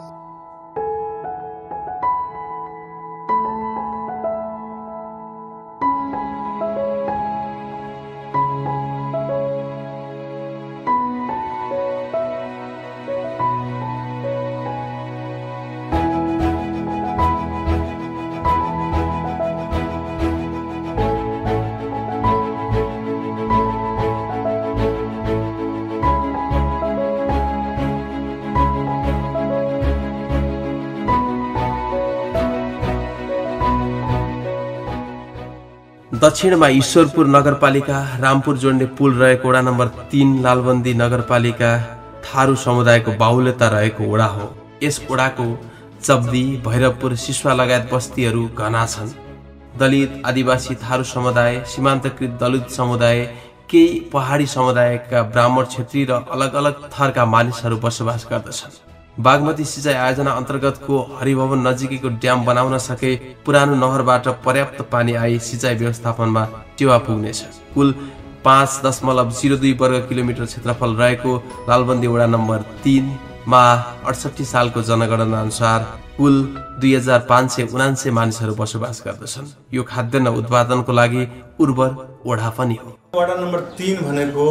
दक्षिणमा ईश्वरपुर नगरपालिका रामपुर जोड्ने पुल रहेको वडा नम्बर 3 लालबन्दी नगरपालिका थारू समुदायको बाहुल्यता रहेको वडा हो। यस वडाको चब्दी, भैरवपुर, सिसवा लगायत बस्तीहरू घना छन्। दलित, आदिवासी, थारू समुदाय, सीमान्तकृत दलित समुदाय, केही पहाडी समुदायका ब्राह्मण, क्षेत्री र अलग अलग थरका मानिसहरू बसोबास गर्दछन्। बागमती सिंचाई आयोजना अन्तर्गतको हरिभवन नजिकैको ड्याम बनाउन सके पुरानो नहरबाट पर्याप्त पानी आई सिंचाई व्यवस्थापनमा टेवा पुग्नेछ। कुल 5.02 वर्ग किलोमिटर क्षेत्रफल रहेको लालबन्दी वडा नम्बर 3 मा 68 सालको जनगणना अनुसार कुल 2579 मानिसहरू बसोबास गर्दछन्। यो खाद्यान्न उत्पादनको लागि उर्वर वडा पनि हो। वडा नम्बर 3 भनेको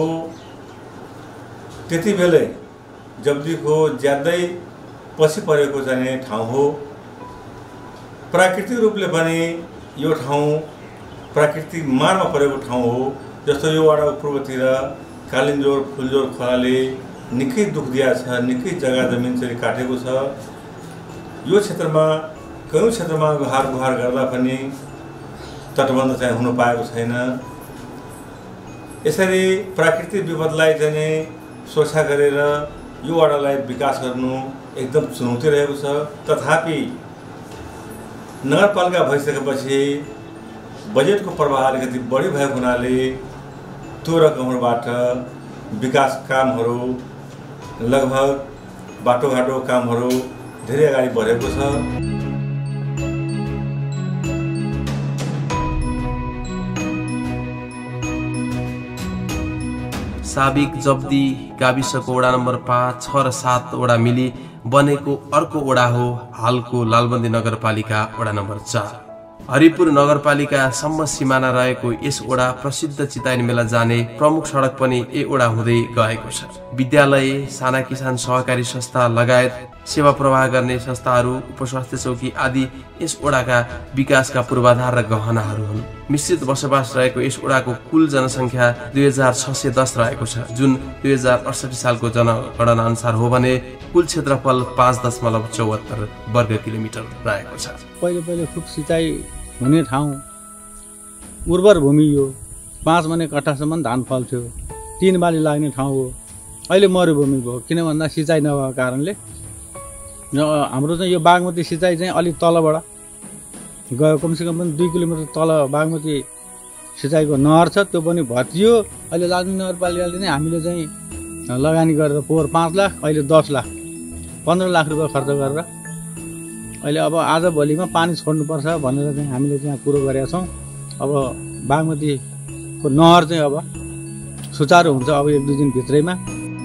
त्यति बेलै जब्दीको ज्यादै पछि परेको जाने ठाउँ हो। प्राकृतिक रूपले पनि यो ठाउँ प्राकृतिक मारमा परेको ठाउँ हो। जस्तो यो वडाको पूर्वतिर कालिन्जोर फुलजोर खोलाले निकै दुख दिएको छ, निकै जग्गा जमिन चाहिँ काटेको छ। यो क्षेत्रमा कयौँ क्षेत्रमा गुहार गर्दा पनि तटबन्ध चाहिँ हुन पाएको छैन। यसरी प्राकृतिक विपदलाई चाहिँ सुरक्षा गरेर यो वडालाई विकास गर्नु एकदम चुनौती रहेको छ। तथापि नगरपालिका भइसकेपछि बजेटको प्रवाह अलिकति बढी भएको हुनाले त्यो रकमबाट विकास कामहरू लगभग बाटोघाटो कामहरू धेरै अगाडि बढेको छ। साबिक जब्दी गाविसको वडा नम्बर 5, 6 र 7 वडा मिली बनेको अर्को वडा हो हालको लालबन्दी नगरपालिका वडा नम्बर 4। हरिपुर नगरपालिकासम्म सिमाना रहेको यस वडा प्रसिद्ध चिताइन मेला जाने प्रमुख सडक पनि ए वडा हुँदै गएको छ। विद्यालय, साना किसान सहकारी संस्था लगायत सेवा प्रवाह गर्ने संस्थाहरू, उपस्वास्थ्य चौकी आदि यस वडाका विकासका पूर्वाधार र गहनाहरू हुन्। मिश्रित बसोबास रहेको यस वडाको कुल जनसङ्ख्या 2610 रहेको छ, जुन 2068 सालको जनगणना अनुसार हो भने कुल क्षेत्रफल 5.74 वर्ग किलोमिटर रहेको छ। पहिले खुब सिँचाइ हुने ठाउँ, उर्वर भूमि यो 5 मने कट्ठासम्म धान फल्थ्यो, 3 बाली लाग्ने ठाउँ हो। अहिले मरुभूमि भयो, किन भन्दा सिँचाइ नभएको कारणले हाम्रो चाहिँ यो बागमती सिँचाइ चाहिँ अलिक तलबाट गयो, कमसेकम पनि 2 किलोमिटर तल बागमती सिँचाइको नहर छ, त्यो पनि भत्कियो। अहिले लालबन्दी नगरपालिकाले नै हामीले चाहिँ लगानी गरेर पोहोर 5 लाख, अहिले 10 लाख 15 लाख रुपियाँ खर्च गरेर अहिले अब आज भोलिमा पानी छोड्नुपर्छ भनेर चाहिँ हामीले त्यहाँ कुरो गरेका छौँ। अब बागमतीको नहर चाहिँ अब सुचारू हुन्छ अब 1-2 दिन भित्रैमा।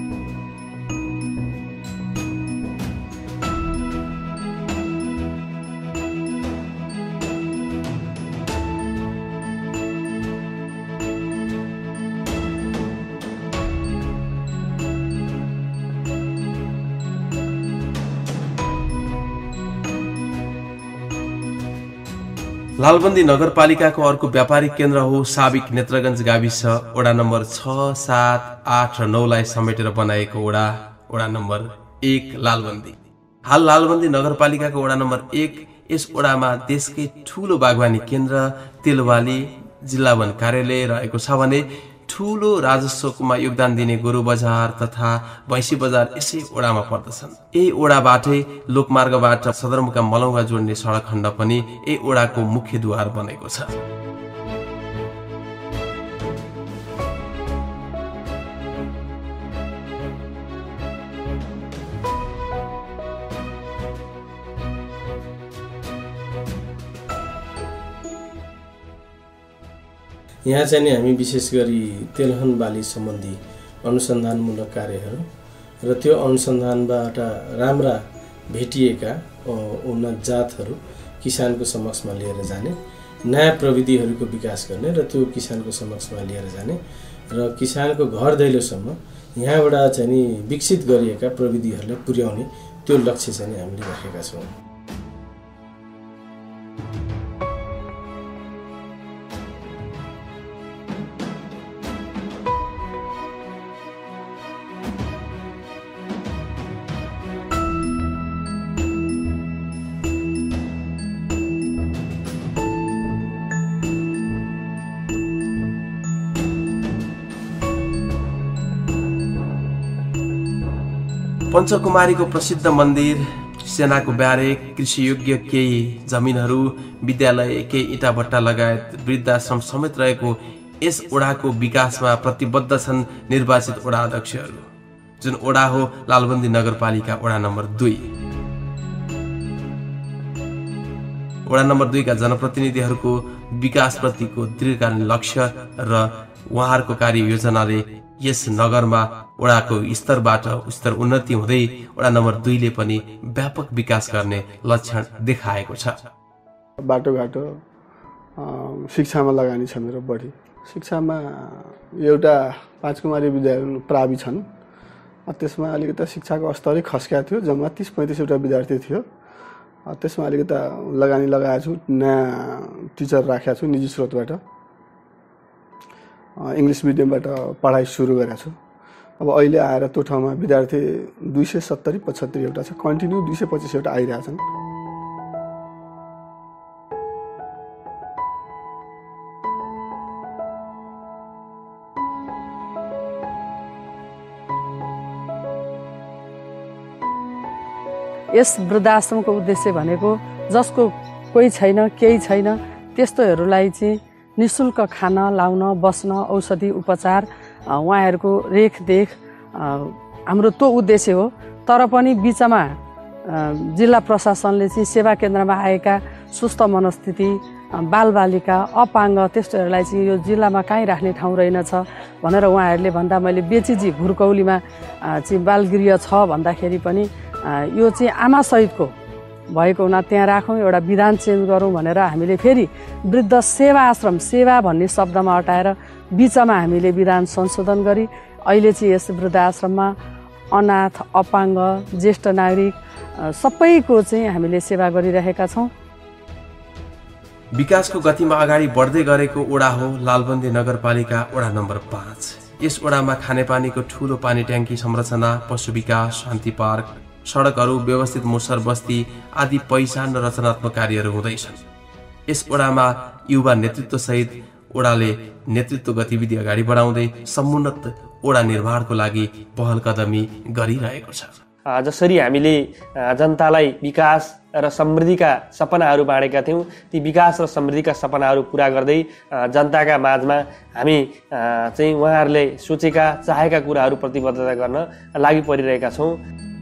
लालबन्दी नगरपालिकाको अर्को व्यापारिक केन्द्र हो साबिक नेत्रगञ्ज गाविस वडा नम्बर 6, 7, 8 र 9 लाई समेटेर बनाएको वडा नम्बर 1 लालबन्दी। हाल लालबन्दी नगरपालिकाको वडा नम्बर 1 यस वडामा देशकै ठूलो बागवानी केन्द्र तेलवाली जिल्ला वन कार्यालय रहेको छ भने ठूलो राजस्वमा योगदान दिने गोरु बजार तथा भैँसी बजार यसै वडामा पर्दछन्। यही वडाबाटै लोकमार्गबाट सदरमुकाम मलौगा जोड्ने सडक खण्ड पनि यही वडाको मुख्य द्वार बनेको छ। यहाँ चाहिँ नि हामी विशेष गरी तेलहन बाली सम्बन्धी अनुसन्धानमूलक कार्यहरू र त्यो अनुसन्धानबाट राम्रा भेटिएका उन्नत जातहरू किसानको समक्षमा लिएर जाने, नयाँ प्रविधिहरूको विकास गर्ने र त्यो किसानको समक्षमा लिएर जाने र किसानको घर दैलोसम्म यहाँबाट चाहिँ नि विकसित गरिएका प्रविधिहरूलाई पुर्याउने त्यो लक्ष्य चाहिँ हामीले राखेका छौँ। पञ्चकुमारीको प्रसिद्ध मन्दिर, सेनाको ब्यारेक, कृषियोग्य केही जमिनहरू, विद्यालय, केही इँटाभट्टा लगायत वृद्धाश्रम समेत रहेको यस वडाको विकासमा प्रतिबद्ध छन् निर्वाचित वडा अध्यक्षहरू, जुन वडा हो लालबन्दी नगरपालिका वडा नम्बर 2। वडा नम्बर 2 का जनप्रतिनिधिहरूको विकासप्रतिको दीर्घकालीन लक्ष्य र उहाँहरूको कार्ययोजनाले यस नगरमा वडाको स्तरबाट स्तर उन्नति हुँदै वडा नम्बर 2 ले पनि व्यापक विकास गर्ने लक्षण देखाएको छ। बाटोघाटो शिक्षामा लगानी छ मेरो बढी। शिक्षामा एउटा 5 कुमारी विद्यालय प्रावि छन्, त्यसमा अलिकति शिक्षाको स्तरै खस्किया थियो, जम्मा 30-35 वटा विद्यार्थी थियो। त्यसमा अलिकति लगानी लगाएको छु, नयाँ टिचर राखेको छु, निजी स्रोतबाट इङ्ग्लिस मिडियमबाट पढाइ सुरु गरेको छु। अब अहिले आएर त्यो ठाउँमा विद्यार्थी 270-75 एउटा छ, कन्टिन्यू 225 एउटा आइरहेछन्। यस वृद्धाश्रमको उद्देश्य भनेको जसको कोही छैन, केही छैन, त्यस्तोहरूलाई चाहिँ निःशुल्क खान, लाउन, बस्न, औषधि उपचार, उहाँहरूको रेखदेख हाम्रो त्यो उद्देश्य हो। तर पनि बिचमा जिल्ला प्रशासनले चाहिँ सेवा केन्द्रमा आएका सुस्त मनस्थिति बालबालिका अपाङ्ग त्यस्तोहरूलाई चाहिँ यो जिल्लामा कहीँ राख्ने ठाउँ रहेनछ भनेर उहाँहरूले भन्दा मैले बेचिजी घुर्कौलीमा चाहिँ बालगृह छ भन्दाखेरि पनि यो चाहिँ आमासहितको भएको हुना त्यहाँ राखौँ, एउटा विधान चेन्ज गरौँ भनेर हामीले फेरि वृद्ध सेवा आश्रम, सेवा भन्ने शब्दमा हटाएर बिचमा हामीले विधान संशोधन गरी अहिले चाहिँ यस वृद्ध आश्रममा अनाथ, अपाङ्ग, ज्येष्ठ नागरिक सबैको चाहिँ हामीले सेवा गरिरहेका छौँ। विकासको गतिमा अगाडि बढ्दै गरेको ओडा हो लालबन्दी नगरपालिका वडा नम्बर 5। यस ओडामा खानेपानीको ठूलो पानी ट्याङ्की संरचना, पशु विकास, शान्ति पार्क, सडकहरू, व्यवस्थित मुसर बस्ती आदि पहिचान र रचनात्मक कार्यहरू हुँदैछन्। यस ओडामा युवा नेतृत्वसहित ओडाले नेतृत्व गतिविधि अगाडि बढाउँदै समुन्नत ओडा निर्माणको लागि पहल कदमी गरिरहेको छ। जसरी हामीले जनतालाई विकास र समृद्धिका सपनाहरू बाँडेका थियौँ, ती विकास र समृद्धिका सपनाहरू पुरा गर्दै जनताका माझमा हामी चाहिँ उहाँहरूले सोचेका चाहेका कुराहरू प्रतिबद्धता गर्न लागि परिरहेका छौँ।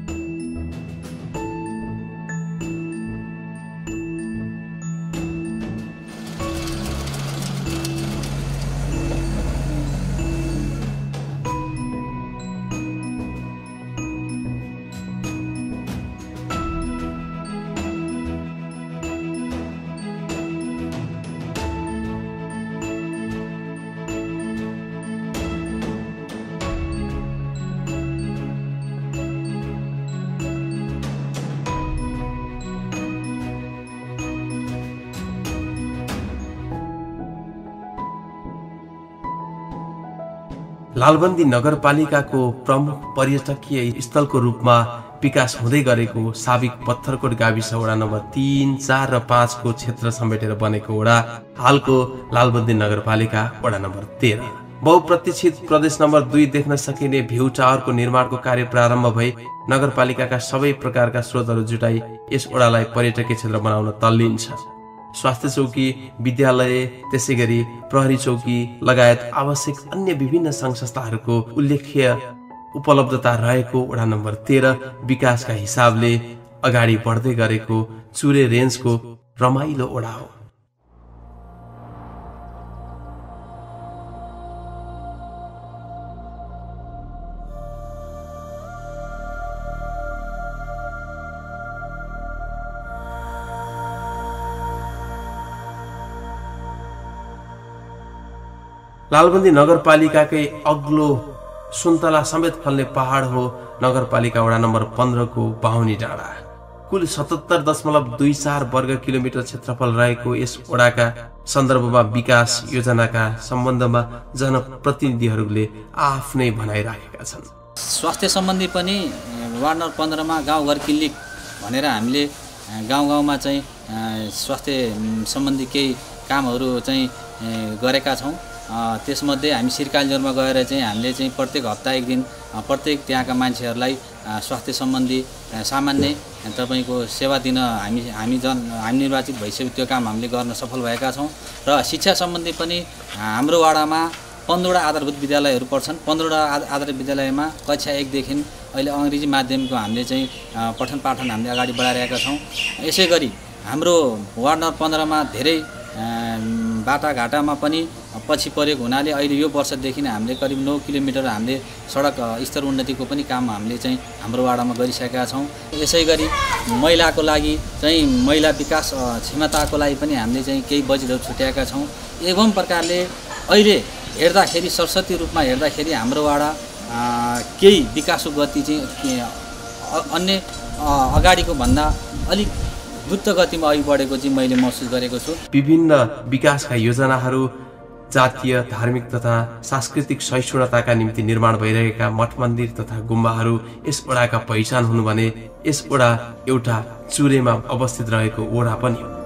लालबन्दी नगरपालिकाको प्रमुख पर्यटकीय स्थलको रूपमा विकास हुँदै गरेको साबिक पत्थरकोट गाविस वडा नम्बर 3, 4 र 5 को क्षेत्र समेटेर बनेको वडा हालको लालबन्दी नगरपालिका वडा नम्बर 13। बहुप्रतीक्षित प्रदेश नम्बर 2 देख्न सकिने भ्यू टावरको निर्माणको कार्य प्रारम्भ भई नगरपालिकाका सबै प्रकारका स्रोतहरू जुटाई यस वडालाई पर्यटकीय क्षेत्र बनाउन तल्लीन छ। स्वास्थ्य चौकी, विद्यालय, त्यसै गरी प्रहरी चौकी लगायत आवश्यक अन्य विभिन्न सङ्घ संस्थाहरूको उल्लेख्य उपलब्धता रहेको वडा नम्बर 13 विकासका हिसाबले अगाडि बढ्दै गरेको चुरे रेन्जको रमाइलो वडा हो। लालबन्दी नगरपालिकाकै अग्लो सुन्तला समेत फल्ने पहाड हो नगरपालिका वडा नम्बर 15 को बाहुनी डाँडा। कुल 77.24 वर्ग किलोमिटर क्षेत्रफल रहेको यस वडाका सन्दर्भमा विकास योजनाका सम्बन्धमा जनप्रतिनिधिहरूले आफ्नै भनाइ राखेका छन्। स्वास्थ्य सम्बन्धी पनि वार्ड नम्बर 15 मा गाउँघर क्लिनिक भनेर हामीले गाउँमा चाहिँ स्वास्थ्य सम्बन्धी केही कामहरू चाहिँ गरेका छौँ। त्यसमध्ये हामी सिरकालजोरमा गएर चाहिँ हामीले चाहिँ प्रत्येक हप्ता एक दिन प्रत्येक त्यहाँका मान्छेहरूलाई स्वास्थ्य सम्बन्धी सामान्य तपाईँको सेवा दिन हामी निर्वाचित भइसक्यो। त्यो काम हामीले गर्न सफल भएका छौँ। र शिक्षा सम्बन्धी पनि हाम्रो वाडामा 15वटा आधारभूत विद्यालयहरू पर्छन्। 15वटा आधारभूत विद्यालयमा कक्षा 1 देखि अहिले अङ्ग्रेजी माध्यमको हामीले चाहिँ पठन पाठन हामीले अगाडि बढाइरहेका छौँ। यसै गरी हाम्रो वार्ड नम्बर 15 मा धेरै बाटाघाटामा पनि पछि परेको हुनाले अहिले यो वर्षदेखि हामीले करिब 9 किलोमिटर हामीले सडक स्तर उन्नतिको पनि काम हामीले चाहिँ हाम्रो वाडामा गरिसकेका छौँ। यसै गरी महिलाको लागि चाहिँ महिला विकास क्षमताको लागि पनि हामीले चाहिँ केही बजेटहरू छुट्याएका छौँ। एवं प्रकारले अहिले हेर्दाखेरि सरस्वती रूपमा हेर्दाखेरि हाम्रो वाडा केही विकासको गति चाहिँ अन्य अगाडिको भन्दा अलिक द्रुत गतिमा अघि बढेको चाहिँ मैले महसुस गरेको छु। विभिन्न विकासका योजनाहरू जातीय, धार्मिक तथा सांस्कृतिक सहिष्णुताका निम्ति निर्माण भइरहेका मठ मन्दिर तथा गुम्बाहरू यस वडाका पहिचान हुनु भने यस वडा एउटा चुरेमा अवस्थित रहेको वडा पनि हो।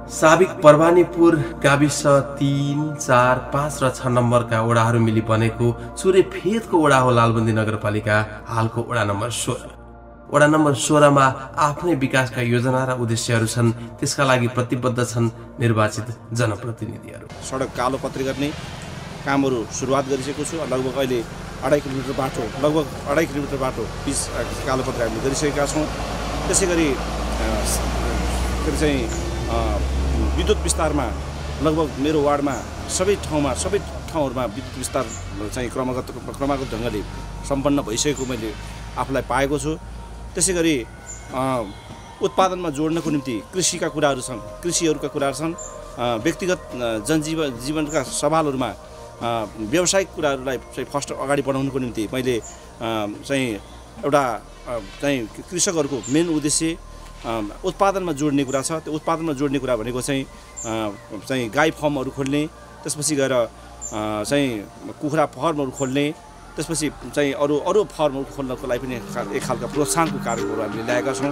साबिक परवानीपुर गाविस 3, 4, 5 र 6 नम्बरका वडाहरू मिली बनेको चुरे फेदको वडा हो लालबन्दी नगरपालिका, हालको वडा नम्बर 16। वडा नम्बर 16 मा आफ्नै विकासका योजना र उद्देश्यहरू छन्, त्यसका लागि प्रतिबद्ध छन् निर्वाचित जनप्रतिनिधिहरू। सडक कालो पत्री गर्ने कामहरू सुरुवात गरिसकेको छु। लगभग अहिले 2.5 किलोमिटर बाटो, लगभग 2.5 किलोमिटर बाटो पिच कालो पत्री हामीले गरिसकेका छौँ। त्यसै गरी चाहिँ विद्युत विस्तारमा लगभग मेरो वार्डमा सबै ठाउँहरूमा विद्युत विस्तार चाहिँ क्रमागत ढङ्गले सम्पन्न भइसकेको मैले आफूलाई पाएको छु। त्यसै गरी उत्पादनमा जोड्नको निम्ति कृषिका कुराहरू छन्, कृषिहरूका कुराहरू छन्। व्यक्तिगत जीवनका सवालहरूमा व्यावसायिक कुराहरूलाई चाहिँ फर्स्ट अगाडि बढाउनको निम्ति मैले चाहिँ एउटा चाहिँ कृषकहरूको मेन उद्देश्य उत्पादनमा जोड्ने कुरा छ। त्यो उत्पादनमा जोड्ने कुरा भनेको चाहिँ गाई फर्महरू खोल्ने, त्यसपछि गएर चाहिँ कुखुरा फर्महरू खोल्ने, त्यसपछि चाहिँ अरू फर्महरू खोल्नको लागि पनि एक खालका प्रोत्साहनको कार्यक्रमहरू हामीले ल्याएका छौँ।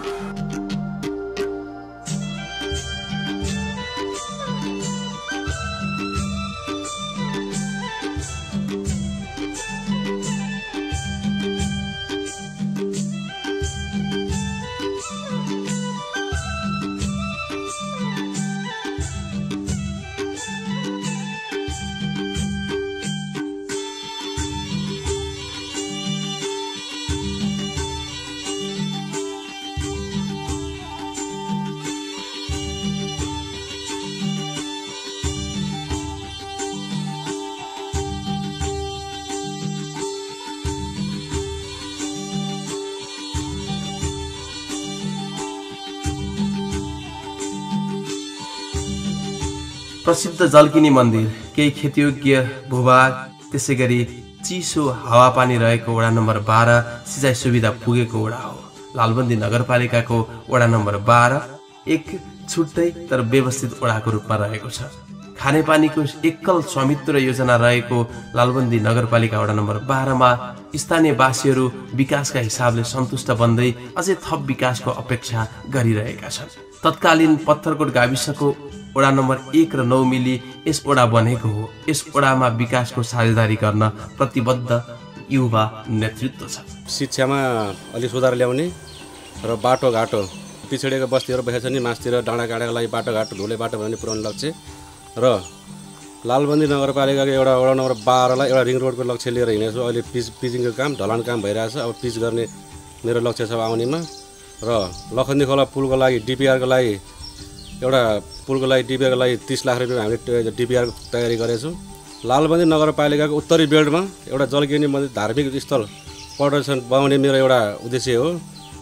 प्रसिद्ध जलकिनी मन्दिर, केही खेतीयोग्य भूभाग, त्यसै गरी चिसो हावापानी रहेको वडा नम्बर 12 सिँचाइ सुविधा पुगेको वडा हो। लालबन्दी नगरपालिकाको वडा नम्बर 12 एक छुट्टै तर व्यवस्थित वडाको रूपमा रहेको छ। खानेपानीको एकल स्वामित्व योजना रहेको लालबन्दी नगरपालिका वडा नम्बर 12 मा स्थानीयवासीहरू विकासका हिसाबले सन्तुष्ट बन्दै अझै थप विकासको अपेक्षा गरिरहेका छन्। तत्कालीन पत्थरकोट गाविसको वडा नम्बर 1 र 9 मिली यस वडा बनेको हो। यस वडामा विकासको साझेदारी गर्न प्रतिबद्ध युवा नेतृत्व छ। शिक्षामा अलि सुधार ल्याउने र बाटोघाटो पिछडिएका बस्तीहरू बसेका छन् नि, मासतिर डाँडा काँडाको लागि बाटोघाटो धुले बाटो भन्ने पुरानो लक्ष्य र लालबन्दी नगरपालिकाको एउटा वडा नम्बर 12 लाई एउटा रिङ रोडको लक्ष्य लिएर हिँडेछु। अहिले पिचिङको काम, ढलान काम भइरहेछ। अब पिच गर्ने मेरो लक्ष्य छ आउनेमा। र लखनदी खोला पुलको लागि डिपिआरको लागि एउटा पुलको लागि डिपिआरको लागि 30 लाख रुपियाँ हामीले डिपिआरको तयारी गरेछौँ। लालबन्दी नगरपालिकाको उत्तरी बेल्टमा एउटा जलकिनी मन्दिर धार्मिक स्थल पर्यटन बनाउने मेरो एउटा उद्देश्य हो।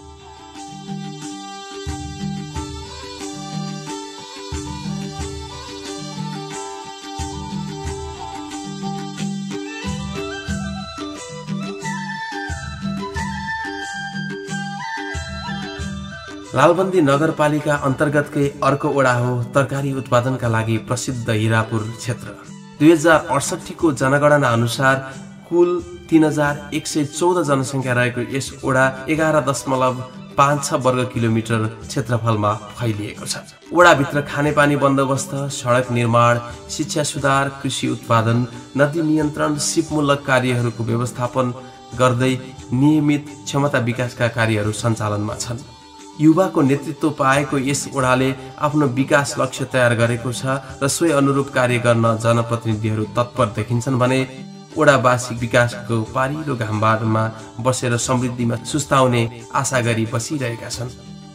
लालबन्दी नगरपालिका अन्तर्गतकै अर्को वडा हो तरकारी उत्पादनका लागि प्रसिद्ध हिरापुर क्षेत्र। 2068 को जनगणना अनुसार कुल 3114 जनसङ्ख्या रहेको यस वडा 11.56 वर्ग किलोमिटर क्षेत्रफलमा फैलिएको छ। वडाभित्र खानेपानी बन्दोबस्त, सडक निर्माण, शिक्षा सुधार, कृषि उत्पादन, नदी नियन्त्रण, सिपमूलक कार्यहरूको व्यवस्थापन गर्दै नियमित क्षमता विकासका कार्यहरू सञ्चालनमा छन्। युवाको नेतृत्व पाएको यस वडाले आफ्नो विकास लक्ष्य तयार गरेको छ र सोही अनुरूप कार्य गर्न जनप्रतिनिधिहरू तत्पर देखिन्छन् भने वडावासी विकासको पारिलो घामबारमा बसेर समृद्धिमा सुस्ताउने आशा गरी बसिरहेका छन्।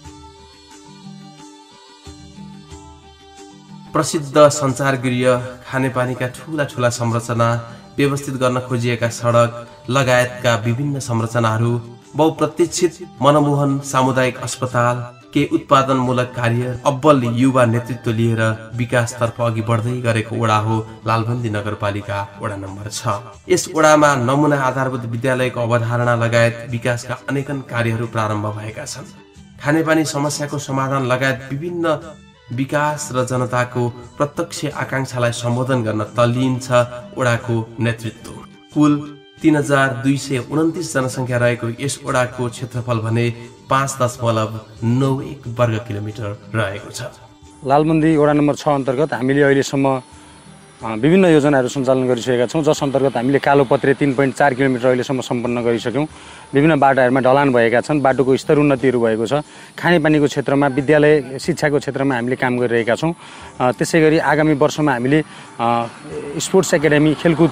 प्रसिद्ध सञ्चारगृह, खानेपानीका ठूला संरचना, व्यवस्थित गर्न खोजिएका सडक लगायतका विभिन्न संरचनाहरू, बहुप्रतीक्षित मनमोहन सामुदायिक अस्पताल, के उत्पादनमूलक कार्य, अब्बल युवा नेतृत्व लिएर विकासतर्फ अघि बढ्दै गरेको वडा हो लालबन्दी नगरपालिका वडा नम्बर 6। यस वडामा नमुना आधारभूत विद्यालयको अवधारणा लगायत विकासका अनेकन कार्यहरू प्रारम्भ भएका छन्। खानेपानी समस्याको समाधान लगायत विभिन्न विकास र जनताको प्रत्यक्ष आकांक्षालाई सम्बोधन गर्न तल्लीन छ वडाको नेतृत्व। कुल 3229 जनसङ्ख्या रहेको यस वडाको क्षेत्रफल भने 5.91 वर्ग किलोमिटर रहेको छ। लालबन्दी वडा नम्बर 6 अन्तर्गत हामीले अहिलेसम्म विभिन्न योजनाहरू सञ्चालन गरिसकेका छौँ, जस अन्तर्गत हामीले कालोपत्रे 3.4 किलोमिटर अहिलेसम्म सम्पन्न गरिसक्यौँ। विभिन्न बाटाहरूमा ढलान भएका छन्, बाटोको स्तर उन्नतिहरू भएको छ। खानेपानीको क्षेत्रमा, विद्यालय शिक्षाको क्षेत्रमा हामीले काम गरिरहेका छौँ। त्यसै गरी आगामी वर्षमा हामीले स्पोर्ट्स एकाडेमी खेलकुद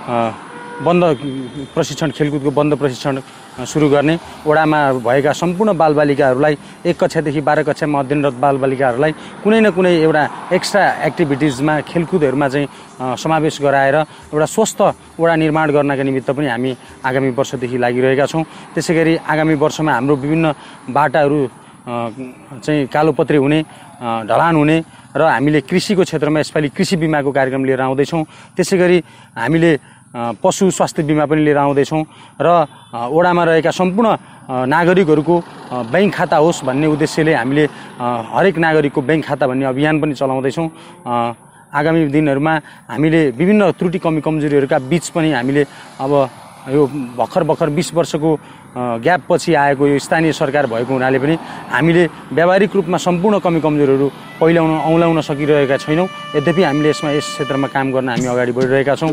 खेलकुदको बन्द प्रशिक्षण सुरु गर्ने, वडामा भएका सम्पूर्ण बालबालिकाहरूलाई 1 कक्षादेखि 12 कक्षामा अध्ययनरत बालबालिकाहरूलाई कुनै न कुनै एउटा एक्स्ट्रा एक्टिभिटिजमा खेलकुदहरूमा चाहिँ समावेश गराएर एउटा स्वस्थ वडा निर्माण गर्नका निमित्त पनि हामी आगामी वर्षदेखि लागिरहेका छौँ। त्यसै गरी आगामी वर्षमा हाम्रो विभिन्न बाटाहरू चाहिँ कालोपत्रे हुने, ढलान हुने र हामीले कृषिको क्षेत्रमा यसपालि कृषि बिमाको कार्यक्रम लिएर आउँदैछौँ। त्यसै गरी हामीले पशु स्वास्थ्य बिमा पनि लिएर आउँदैछौँ र वडामा रहेका सम्पूर्ण नागरिकहरूको ब्याङ्क खाता होस् भन्ने उद्देश्यले हामीले हरेक नागरिकको ब्याङ्क खाता भन्ने अभियान पनि चलाउँदैछौँ। आगामी दिनहरूमा हामीले विभिन्न त्रुटि कमी कमजोरीहरूका बीच पनि हामीले अब यो भर्खर 20 वर्षको ग्याप पछि आएको यो स्थानीय सरकार भएको हुनाले पनि हामीले व्यावहारिक रूपमा सम्पूर्ण कमी कमजोरीहरू औलाउन सकिरहेका छैनौँ। यद्यपि हामीले यस क्षेत्रमा काम गर्न हामी अगाडि बढिरहेका छौँ।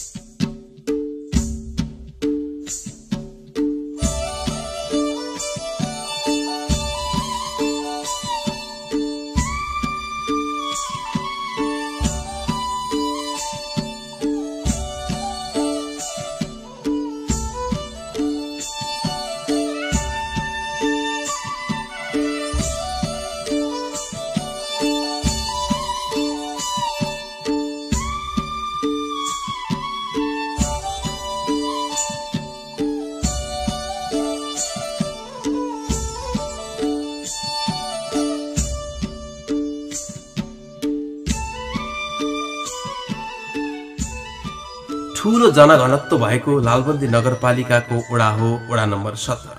ठूलो जनघनत्व भएको लालबन्दी नगरपालिकाको वडा हो वडा नम्बर 17।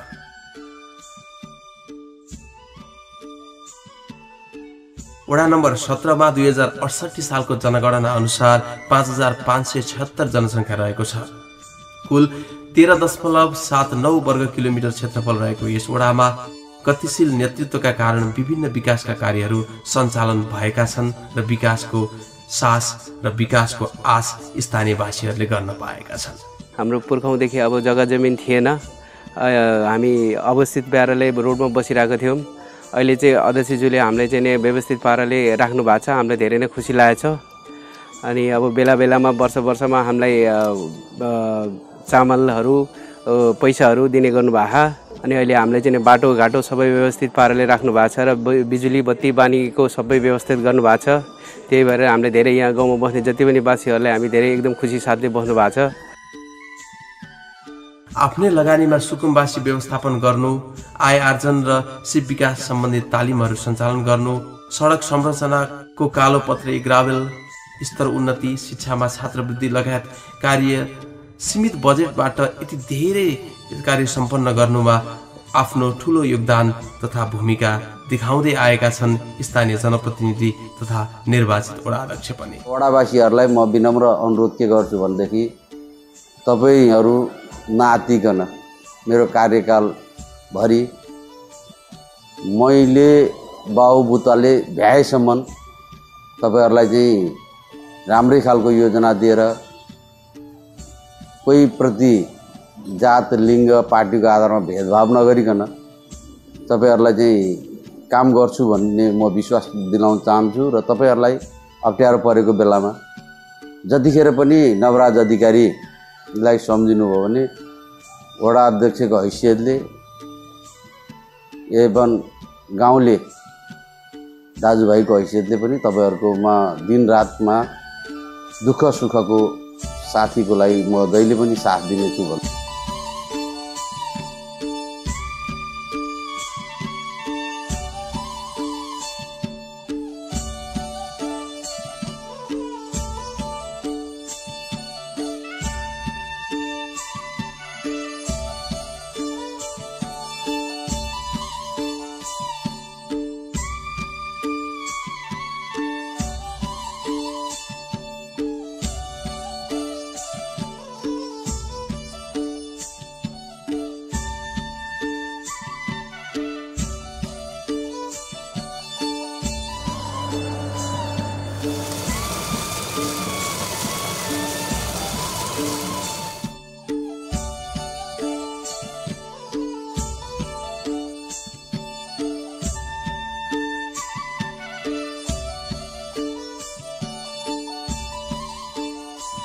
वडा नम्बर 17 मा 2068 सालको जनगणना अनुसार 5576 जनसङ्ख्या रहेको छ। कुल 13.79 वर्ग किलोमिटर क्षेत्रफल रहेको यस वडामा गतिशील नेतृत्वका कारण विभिन्न विकासका कार्यहरू सञ्चालन भएका छन् र विकासको सास र विकासको आश स्थानीयवासीहरूले गर्न पाएका छन्। हाम्रो पुर्खौँदेखि अब जग्गा जमिन थिएन, हामी अवस्थित पाराले रोडमा बसिरहेको थियौँ। अहिले चाहिँ अध्यक्षज्यूले हामीलाई चाहिँ व्यवस्थित पाराले राख्नु भएको छ, हामीलाई धेरै नै खुसी लागेको छ। अनि अब बेला बेलामा वर्षमा हामीलाई चामलहरू पैसाहरू दिने गर्नुभएको। अनि अहिले हामीलाई चाहिँ बाटोघाटो सबै व्यवस्थित पाराले राख्नु भएको छ र बिजुली बत्ती बानीको सबै व्यवस्थित गर्नुभएको छ। त्यही भएर हामीले धेरै यहाँ गाउँमा बस्ने जति पनि वासीहरूलाई हामी धेरै एकदम खुसी साथले बस्नु भएको छ। आफ्नै लगानीमा सुकुम्बासी व्यवस्थापन गर्नु, आय आर्जन र सिप विकास सम्बन्धी तालिमहरू सञ्चालन गर्नु, सडक संरचनाको कालोपत्रे ग्राभेल स्तर उन्नति, शिक्षामा छात्रवृद्धि लगायत कार्य सीमित बजेटबाट यति धेरै कार्य सम्पन्न गर्नुमा आफ्नो ठूलो योगदान तथा भूमिका देखाउँदै आएका छन् स्थानीय जनप्रतिनिधि तथा निर्वाचित वडा अध्यक्ष पनि। वडावासीहरूलाई म विनम्र अनुरोध के गर्छु भनेदेखि तपाईहरू नआत्तिकन मेरो कार्यकालभरि मैले बाबुबुताले भ्याएसम्म तपाईहरूलाई चाहिँ राम्रै खालको योजना दिएर कोही प्रति जात लिङ्ग पार्टीको आधारमा भेदभाव नगरिकन तपाईहरूलाई चाहिँ काम गर्छु भन्ने म विश्वास दिलाउन चाहन्छु। र तपाईहरूलाई अप्ठ्यारो परेको बेलामा जतिखेर पनि नवराज अधिकारीलाई सम्झिनुभयो भने वडा अध्यक्षको हैसियतले एवं गाउँले दाजुभाइको हैसियतले पनि तपाईहरुकोमा दिनरातमा दुःख सुखको साथीको लागि म जहिले पनि साथ दिनेछु भन्छु।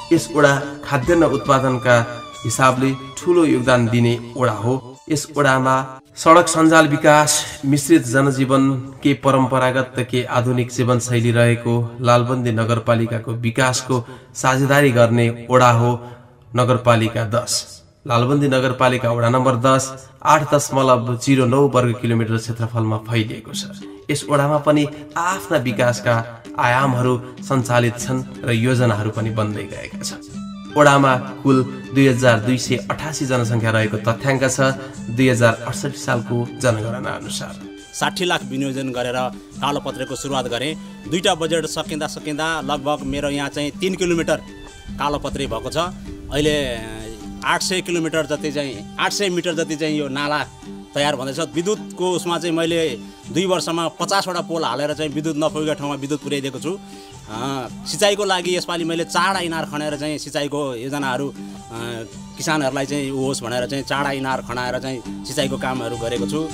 यस वडा खाद्यान्न उत्पादनका हिसाबले ठूलो योगदान दिने वडा हो। यस वडामा सडक सञ्जाल विकास, मिश्रित जनजीवन, के परम्परागत के आधुनिक जीवनशैली रहेको लालबन्दी नगरपालिकाको विकासको साझेदारी गर्ने वडा हो नगरपालिका 10। लालबन्दी नगरपालिका वडा नम्बर 10 8.09 वर्ग किलोमिटर क्षेत्रफलमा फैलिएको छ। यस वडामा पनि आफ्ना विकासका आयामहरू सञ्चालित छन् र योजनाहरू पनि बन्दै गएका छन्। वडामा कुल 2288 जनसङ्ख्या रहेको तथ्याङ्क छ 2068 सालको जनगणना अनुसार। 60 लाख विनियोजन गरेर कालोपत्रेको सुरुवात गरेँ। 2टा बजेट सकिँदा लगभग मेरो यहाँ चाहिँ 3 किलोमिटर कालोपत्रे भएको छ। अहिले 800 किलोमिटर जति चाहिँ 800 मिटर जति चाहिँ यो नाला तयार भन्दैछ। विद्युतको उसमा चाहिँ मैले 2 वर्षमा 50 वटा पोल हालेर चाहिँ विद्युत नपुगेको ठाउँमा विद्युत पुर्याइदिएको छु। सिँचाइको लागि यसपालि मैले 4 इनार खनाएर चाहिँ सिँचाइको योजनाहरू किसानहरूलाई चाहिँ होस् भनेर चाहिँ 4 इनार खनाएर चाहिँ सिँचाइको कामहरू गरेको छु।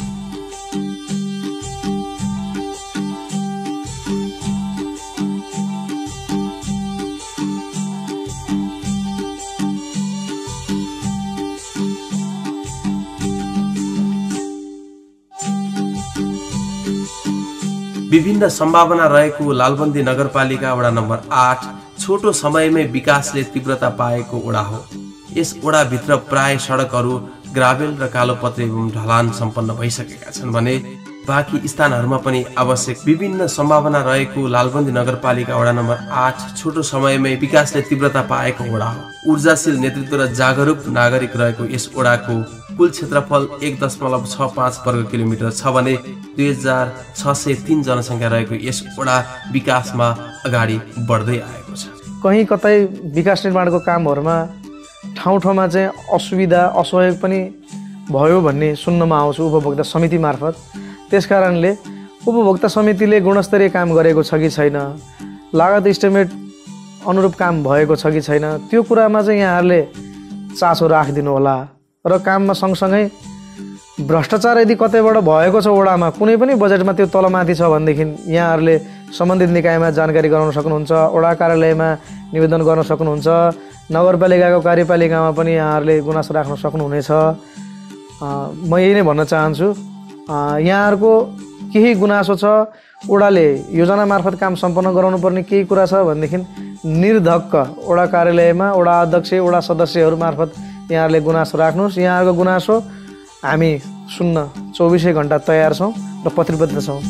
विभिन्न सम्भावना रहेको लालबन्दी नगरपालिका वडा नम्बर 8 छोटो समयमै विकासले तीव्रता पाएको वडा हो। यस वडाभित्र प्राय सडकहरू ग्राभेल र कालोपत्रे एवं ढलान सम्पन्न भइसकेका छन् भने बाँकी स्थानहरूमा पनि आवश्यक विभिन्न सम्भावना रहेको लालबन्दी नगरपालिका वडा नम्बर 8 छोटो समयमै विकासले तीव्रता पाएको वडा हो। ऊर्जाशील नेतृत्व र जागरुक नागरिक रहेको यस वडाको कुल क्षेत्रफल 1.65 वर्ग किलोमिटर छ भने 2603 जनसङ्ख्या रहेको यस वडा विकासमा अगाडि बढ्दै आएको छ। कहीँ कतै विकास निर्माणको कामहरूमा ठाउँ चाहिँ असुविधा असहयोग पनि भयो भन्ने सुन्नमा आउँछ उपभोक्ता समिति मार्फत। त्यसकारणले उपभोक्ता समितिले गुणस्तरीय काम गरेको छ कि छैन, लागत इस्टिमेट अनुरूप काम भएको छ कि छैन, त्यो कुरामा चाहिँ यहाँहरूले चासो राखिदिनु होला। र काममा सँगसँगै भ्रष्टाचार यदि कतैबाट भएको छ वडामा कुनै पनि बजेटमा त्यो तलमाथि छ भनेदेखि यहाँहरूले सम्बन्धित निकायमा जानकारी गराउन सक्नुहुन्छ, वडा कार्यालयमा निवेदन गर्न सक्नुहुन्छ, नगरपालिकाको कार्यपालिकामा पनि यहाँहरूले गुनासो राख्न सक्नुहुनेछ। म यही नै भन्न चाहन्छु। यहाँहरूको केही गुनासो छ, वडाले योजना मार्फत काम सम्पन्न गराउनु पर्ने केही कुरा छ भनेदेखि निर्धक्क वडा कार्यालयमा वडा अध्यक्ष वडा सदस्यहरू मार्फत यहाँहरूले गुनासो राख्नुहोस्। यहाँहरूको गुनासो हामी सुन्न 24 घण्टा तयार छौँ र प्रतिबद्ध छौँ।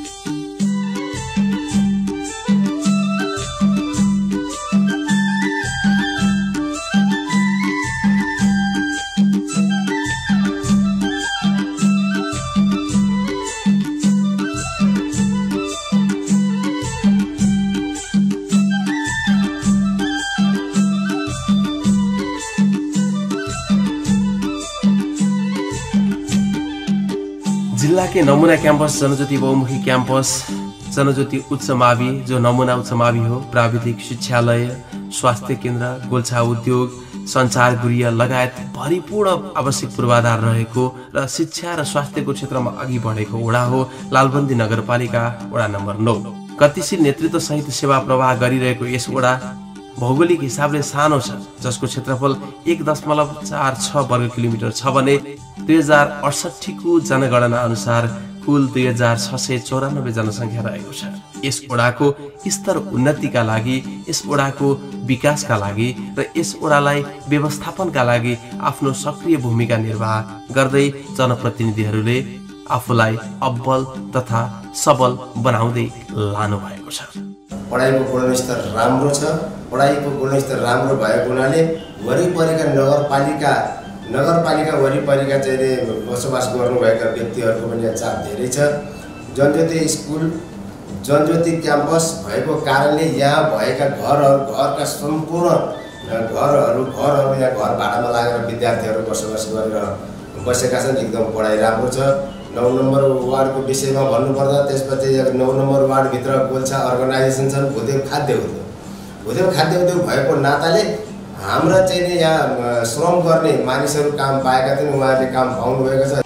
जिल्ला के नमूना क्याम्पस जनज्योति बहुमुखी क्याम्पस, जनज्योति उच्च मावि जो नमूना उच्च मावि हो, प्राविधिक शिक्षालय, स्वास्थ्य केन्द्र, गोल्छा उद्योग, सञ्चार गृह लगायत भरिपूर्ण आवश्यक पूर्वाधार रहेको र शिक्षा र स्वास्थ्यको क्षेत्रमा अघि बढेको वडा हो लालबन्दी नगरपालिका वडा नम्बर 9। गतिशील नेतृत्व सहित सेवा प्रवाह गरिरहेको यस वडा भौगोलिक हिसाबले सानो छ, जसको क्षेत्रफल 1.46 वर्ग किलोमिटर छ भने 2068 को जनगणना अनुसार कुल 2694 जनसङ्ख्या रहेको छ। यस वडाको स्तर उन्नतिका लागि, यस वडाको विकासका लागि र यस वडालाई व्यवस्थापनका लागि आफ्नो सक्रिय भूमिका निर्वाह गर्दै जनप्रतिनिधिहरूले आफूलाई अब्बल तथा सबल बनाउँदै लानु भएको छ। पढाइको गुणस्तर राम्रो छ। पढाइको गुणस्तर राम्रो भएको हुनाले वरिपरिका नगरपालिका वरिपरिका चाहिँ बसोबास गर्नुभएका व्यक्तिहरूको पनि चाप धेरै छ। जनज्योति स्कुल, जनज्योति क्याम्पस भएको कारणले यहाँ भएका घरका सम्पूर्ण घरहरू यहाँ घर भाडामा लागेर विद्यार्थीहरू बसोबास गरेर बसेका छन्। एकदम पढाइ राम्रो छ। 9 नम्बर वार्डको विषयमा भन्नुपर्दा त्यसपछि 9 नम्बर वार्डभित्र गोल्छा अर्गनाइजेसन छन्, भूदेव खाद्य उद्योग भएको नाताले हाम्रा चाहिँ यहाँ श्रम गर्ने मानिसहरू काम पाएका थिए, उहाँहरूले काम पाउनुभएको छ।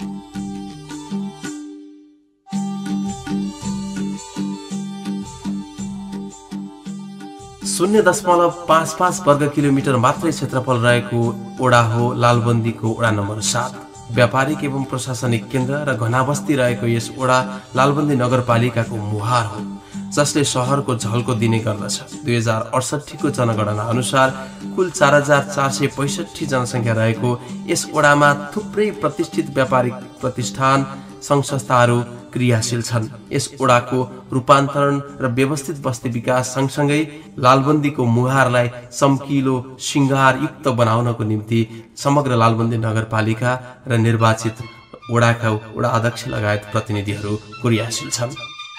0.55 वर्ग किलोमिटर मात्रै क्षेत्रफल रहेको ओडा हो लालबन्दीको ओडा नम्बर 7। व्यापारिक एवं प्रशासनिक केन्द्र र घनाबस्ती रहेको यस ओडा लालबन्दी नगरपालिकाको मुहार हो, जसले सहरको झल्को दिने गर्दछ। 2068 को जनगणना अनुसार कुल 4465 जनसङ्ख्या रहेको यस ओडामा थुप्रै प्रतिष्ठित व्यापारिक प्रतिष्ठान सङ्घ संस्थाहरू क्रियाशील छन्। यस ओडाको रूपान्तरण र व्यवस्थित बस्ती विकास सँगसँगै लालबन्दीको मुहारलाई चम्किलो श्रृङ्गारयुक्त बनाउनको निम्ति समग्र लालबन्दी नगरपालिका र निर्वाचित ओडाका ओडा अध्यक्ष लगायत प्रतिनिधिहरू क्रियाशील छन्।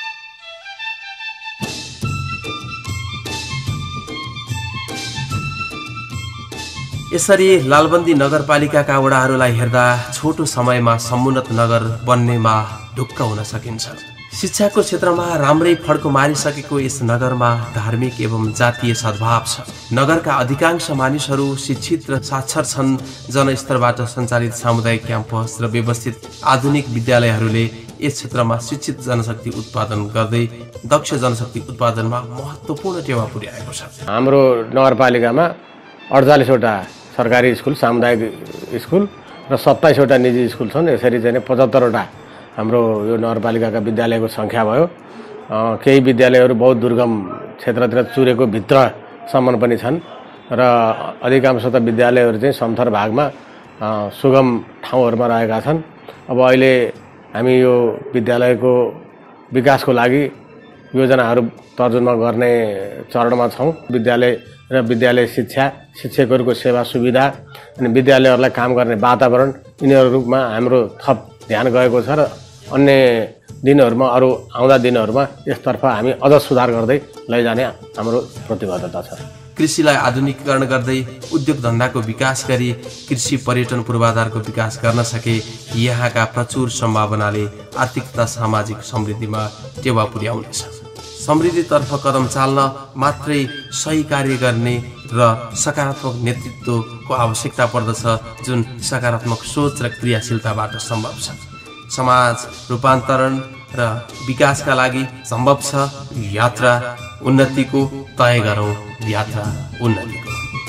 यसरी लालबन्दी नगरपालिकाका वडाहरूलाई हेर्दा छोटो समयमा समुन्नत नगर बन्नेमा ढुक्क हुन सकिन्छ। शिक्षाको क्षेत्रमा राम्रै फड्को मारिसकेको यस नगरमा धार्मिक एवं जातीय सद्भाव छ। नगरका अधिकांश मानिसहरू शिक्षित र साक्षर छन्। जनस्तरबाट सञ्चालित सामुदायिक क्याम्पस र व्यवस्थित आधुनिक विद्यालयहरूले यस क्षेत्रमा शिक्षित जनशक्ति उत्पादन गर्दै दक्ष जनशक्ति उत्पादनमा महत्त्वपूर्ण टेवा पुर्याएको छ। हाम्रो नगरपालिकामा 48वटा सरकारी स्कुल, सामुदायिक स्कुल र 27वटा निजी स्कुल छन्। यसरी चाहिँ 75वटा हाम्रो यो नगरपालिकाका विद्यालयको सङ्ख्या भयो। केही विद्यालयहरू बहुत दुर्गम क्षेत्रतिर चुरेको भित्रसम्म पनि छन् र अधिकांश त विद्यालयहरू चाहिँ समथर भागमा सुगम ठाउँहरूमा रहेका छन्। अब अहिले हामी यो विद्यालयको विकासको लागि योजनाहरू तर्जुमा गर्ने चरणमा छौँ। विद्यालय र विद्यालय शिक्षा, शिक्षकहरूको सेवा सुविधा अनि विद्यालयहरूलाई काम गर्ने वातावरण, यिनीहरूमा हाम्रो थप ध्यान गएको छ र अन्य दिनहरूमा, अरू आउँदा दिनहरूमा यसतर्फ हामी अझ सुधार गर्दै लैजाने हाम्रो प्रतिबद्धता छ। कृषिलाई आधुनिकीकरण गर्दै उद्योग धन्दाको विकास गरी कृषि पर्यटन पूर्वाधारको विकास गर्न सके यहाँका प्रचुर सम्भावनाले आर्थिक तथा सामाजिक समृद्धिमा टेवा पुर्याउनेछ। समृद्धितर्फ कदम चाल्न मात्रै सही कार्य गर्ने र सकारात्मक नेतृत्वको आवश्यकता पर्दछ, जुन सकारात्मक सोच र क्रियाशीलताबाट सम्भव छ। समाज रूपान्तरण र विकासका लागि सम्भव छ यात्रा उन्नतिको। तय गरौँ यात्रा उन्नतिको।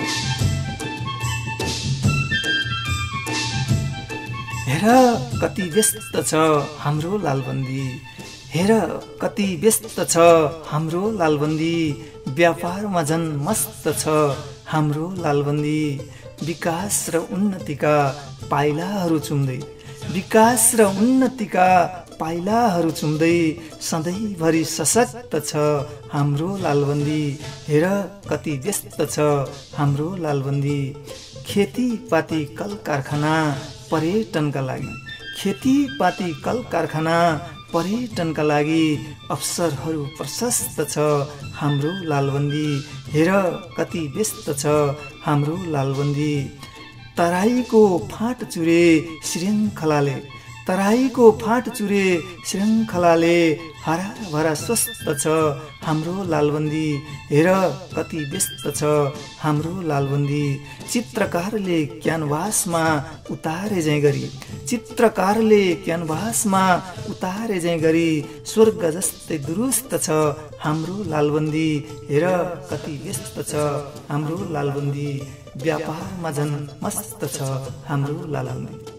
हेर कति व्यस्त छ हाम्रो लालबन्दी, हेर कति व्यस्त छ हाम्रो लालबन्दी, व्यापारमा झन् मस्त छ हाम्रो लालबन्दी। विकास र उन्नतिका पाइलाहरू चुम्दै, विकास र उन्नतिका पाइलाहरू चुम्दै सधैँभरि सशक्त छ हाम्रो लालबन्दी। हेर कति व्यस्त छ हाम्रो लालबन्दी। खेतीपाती कल कारखाना पर्यटनका लागि, खेतीपाती कल कारखाना पर्यटनका लागि अवसरहरू प्रशस्त छ हाम्रो लालबन्दी। हेर कति व्यस्त छ हाम्रो लालबन्दी। तराईको फाँट चुरे श्रृङ्खलाले, तराईको फाँट चुरे श्रृङ्खलाले हराभरा स्वस्थ छ हाम्रो लालबन्दी। हेर कति व्यस्त छ हाम्रो लालबन्दी। चित्रकारले क्यानभासमा उतारे झैँ गरी, चित्रकारले क्यानभासमा उतारे झैँ गरी स्वर्ग जस्तै दुरुस्त छ हाम्रो लालबन्दी। हेर कति व्यस्त छ हाम्रो लालबन्दी। व्यापारमा झन् मस्त छ हाम्रो लालबन्दी।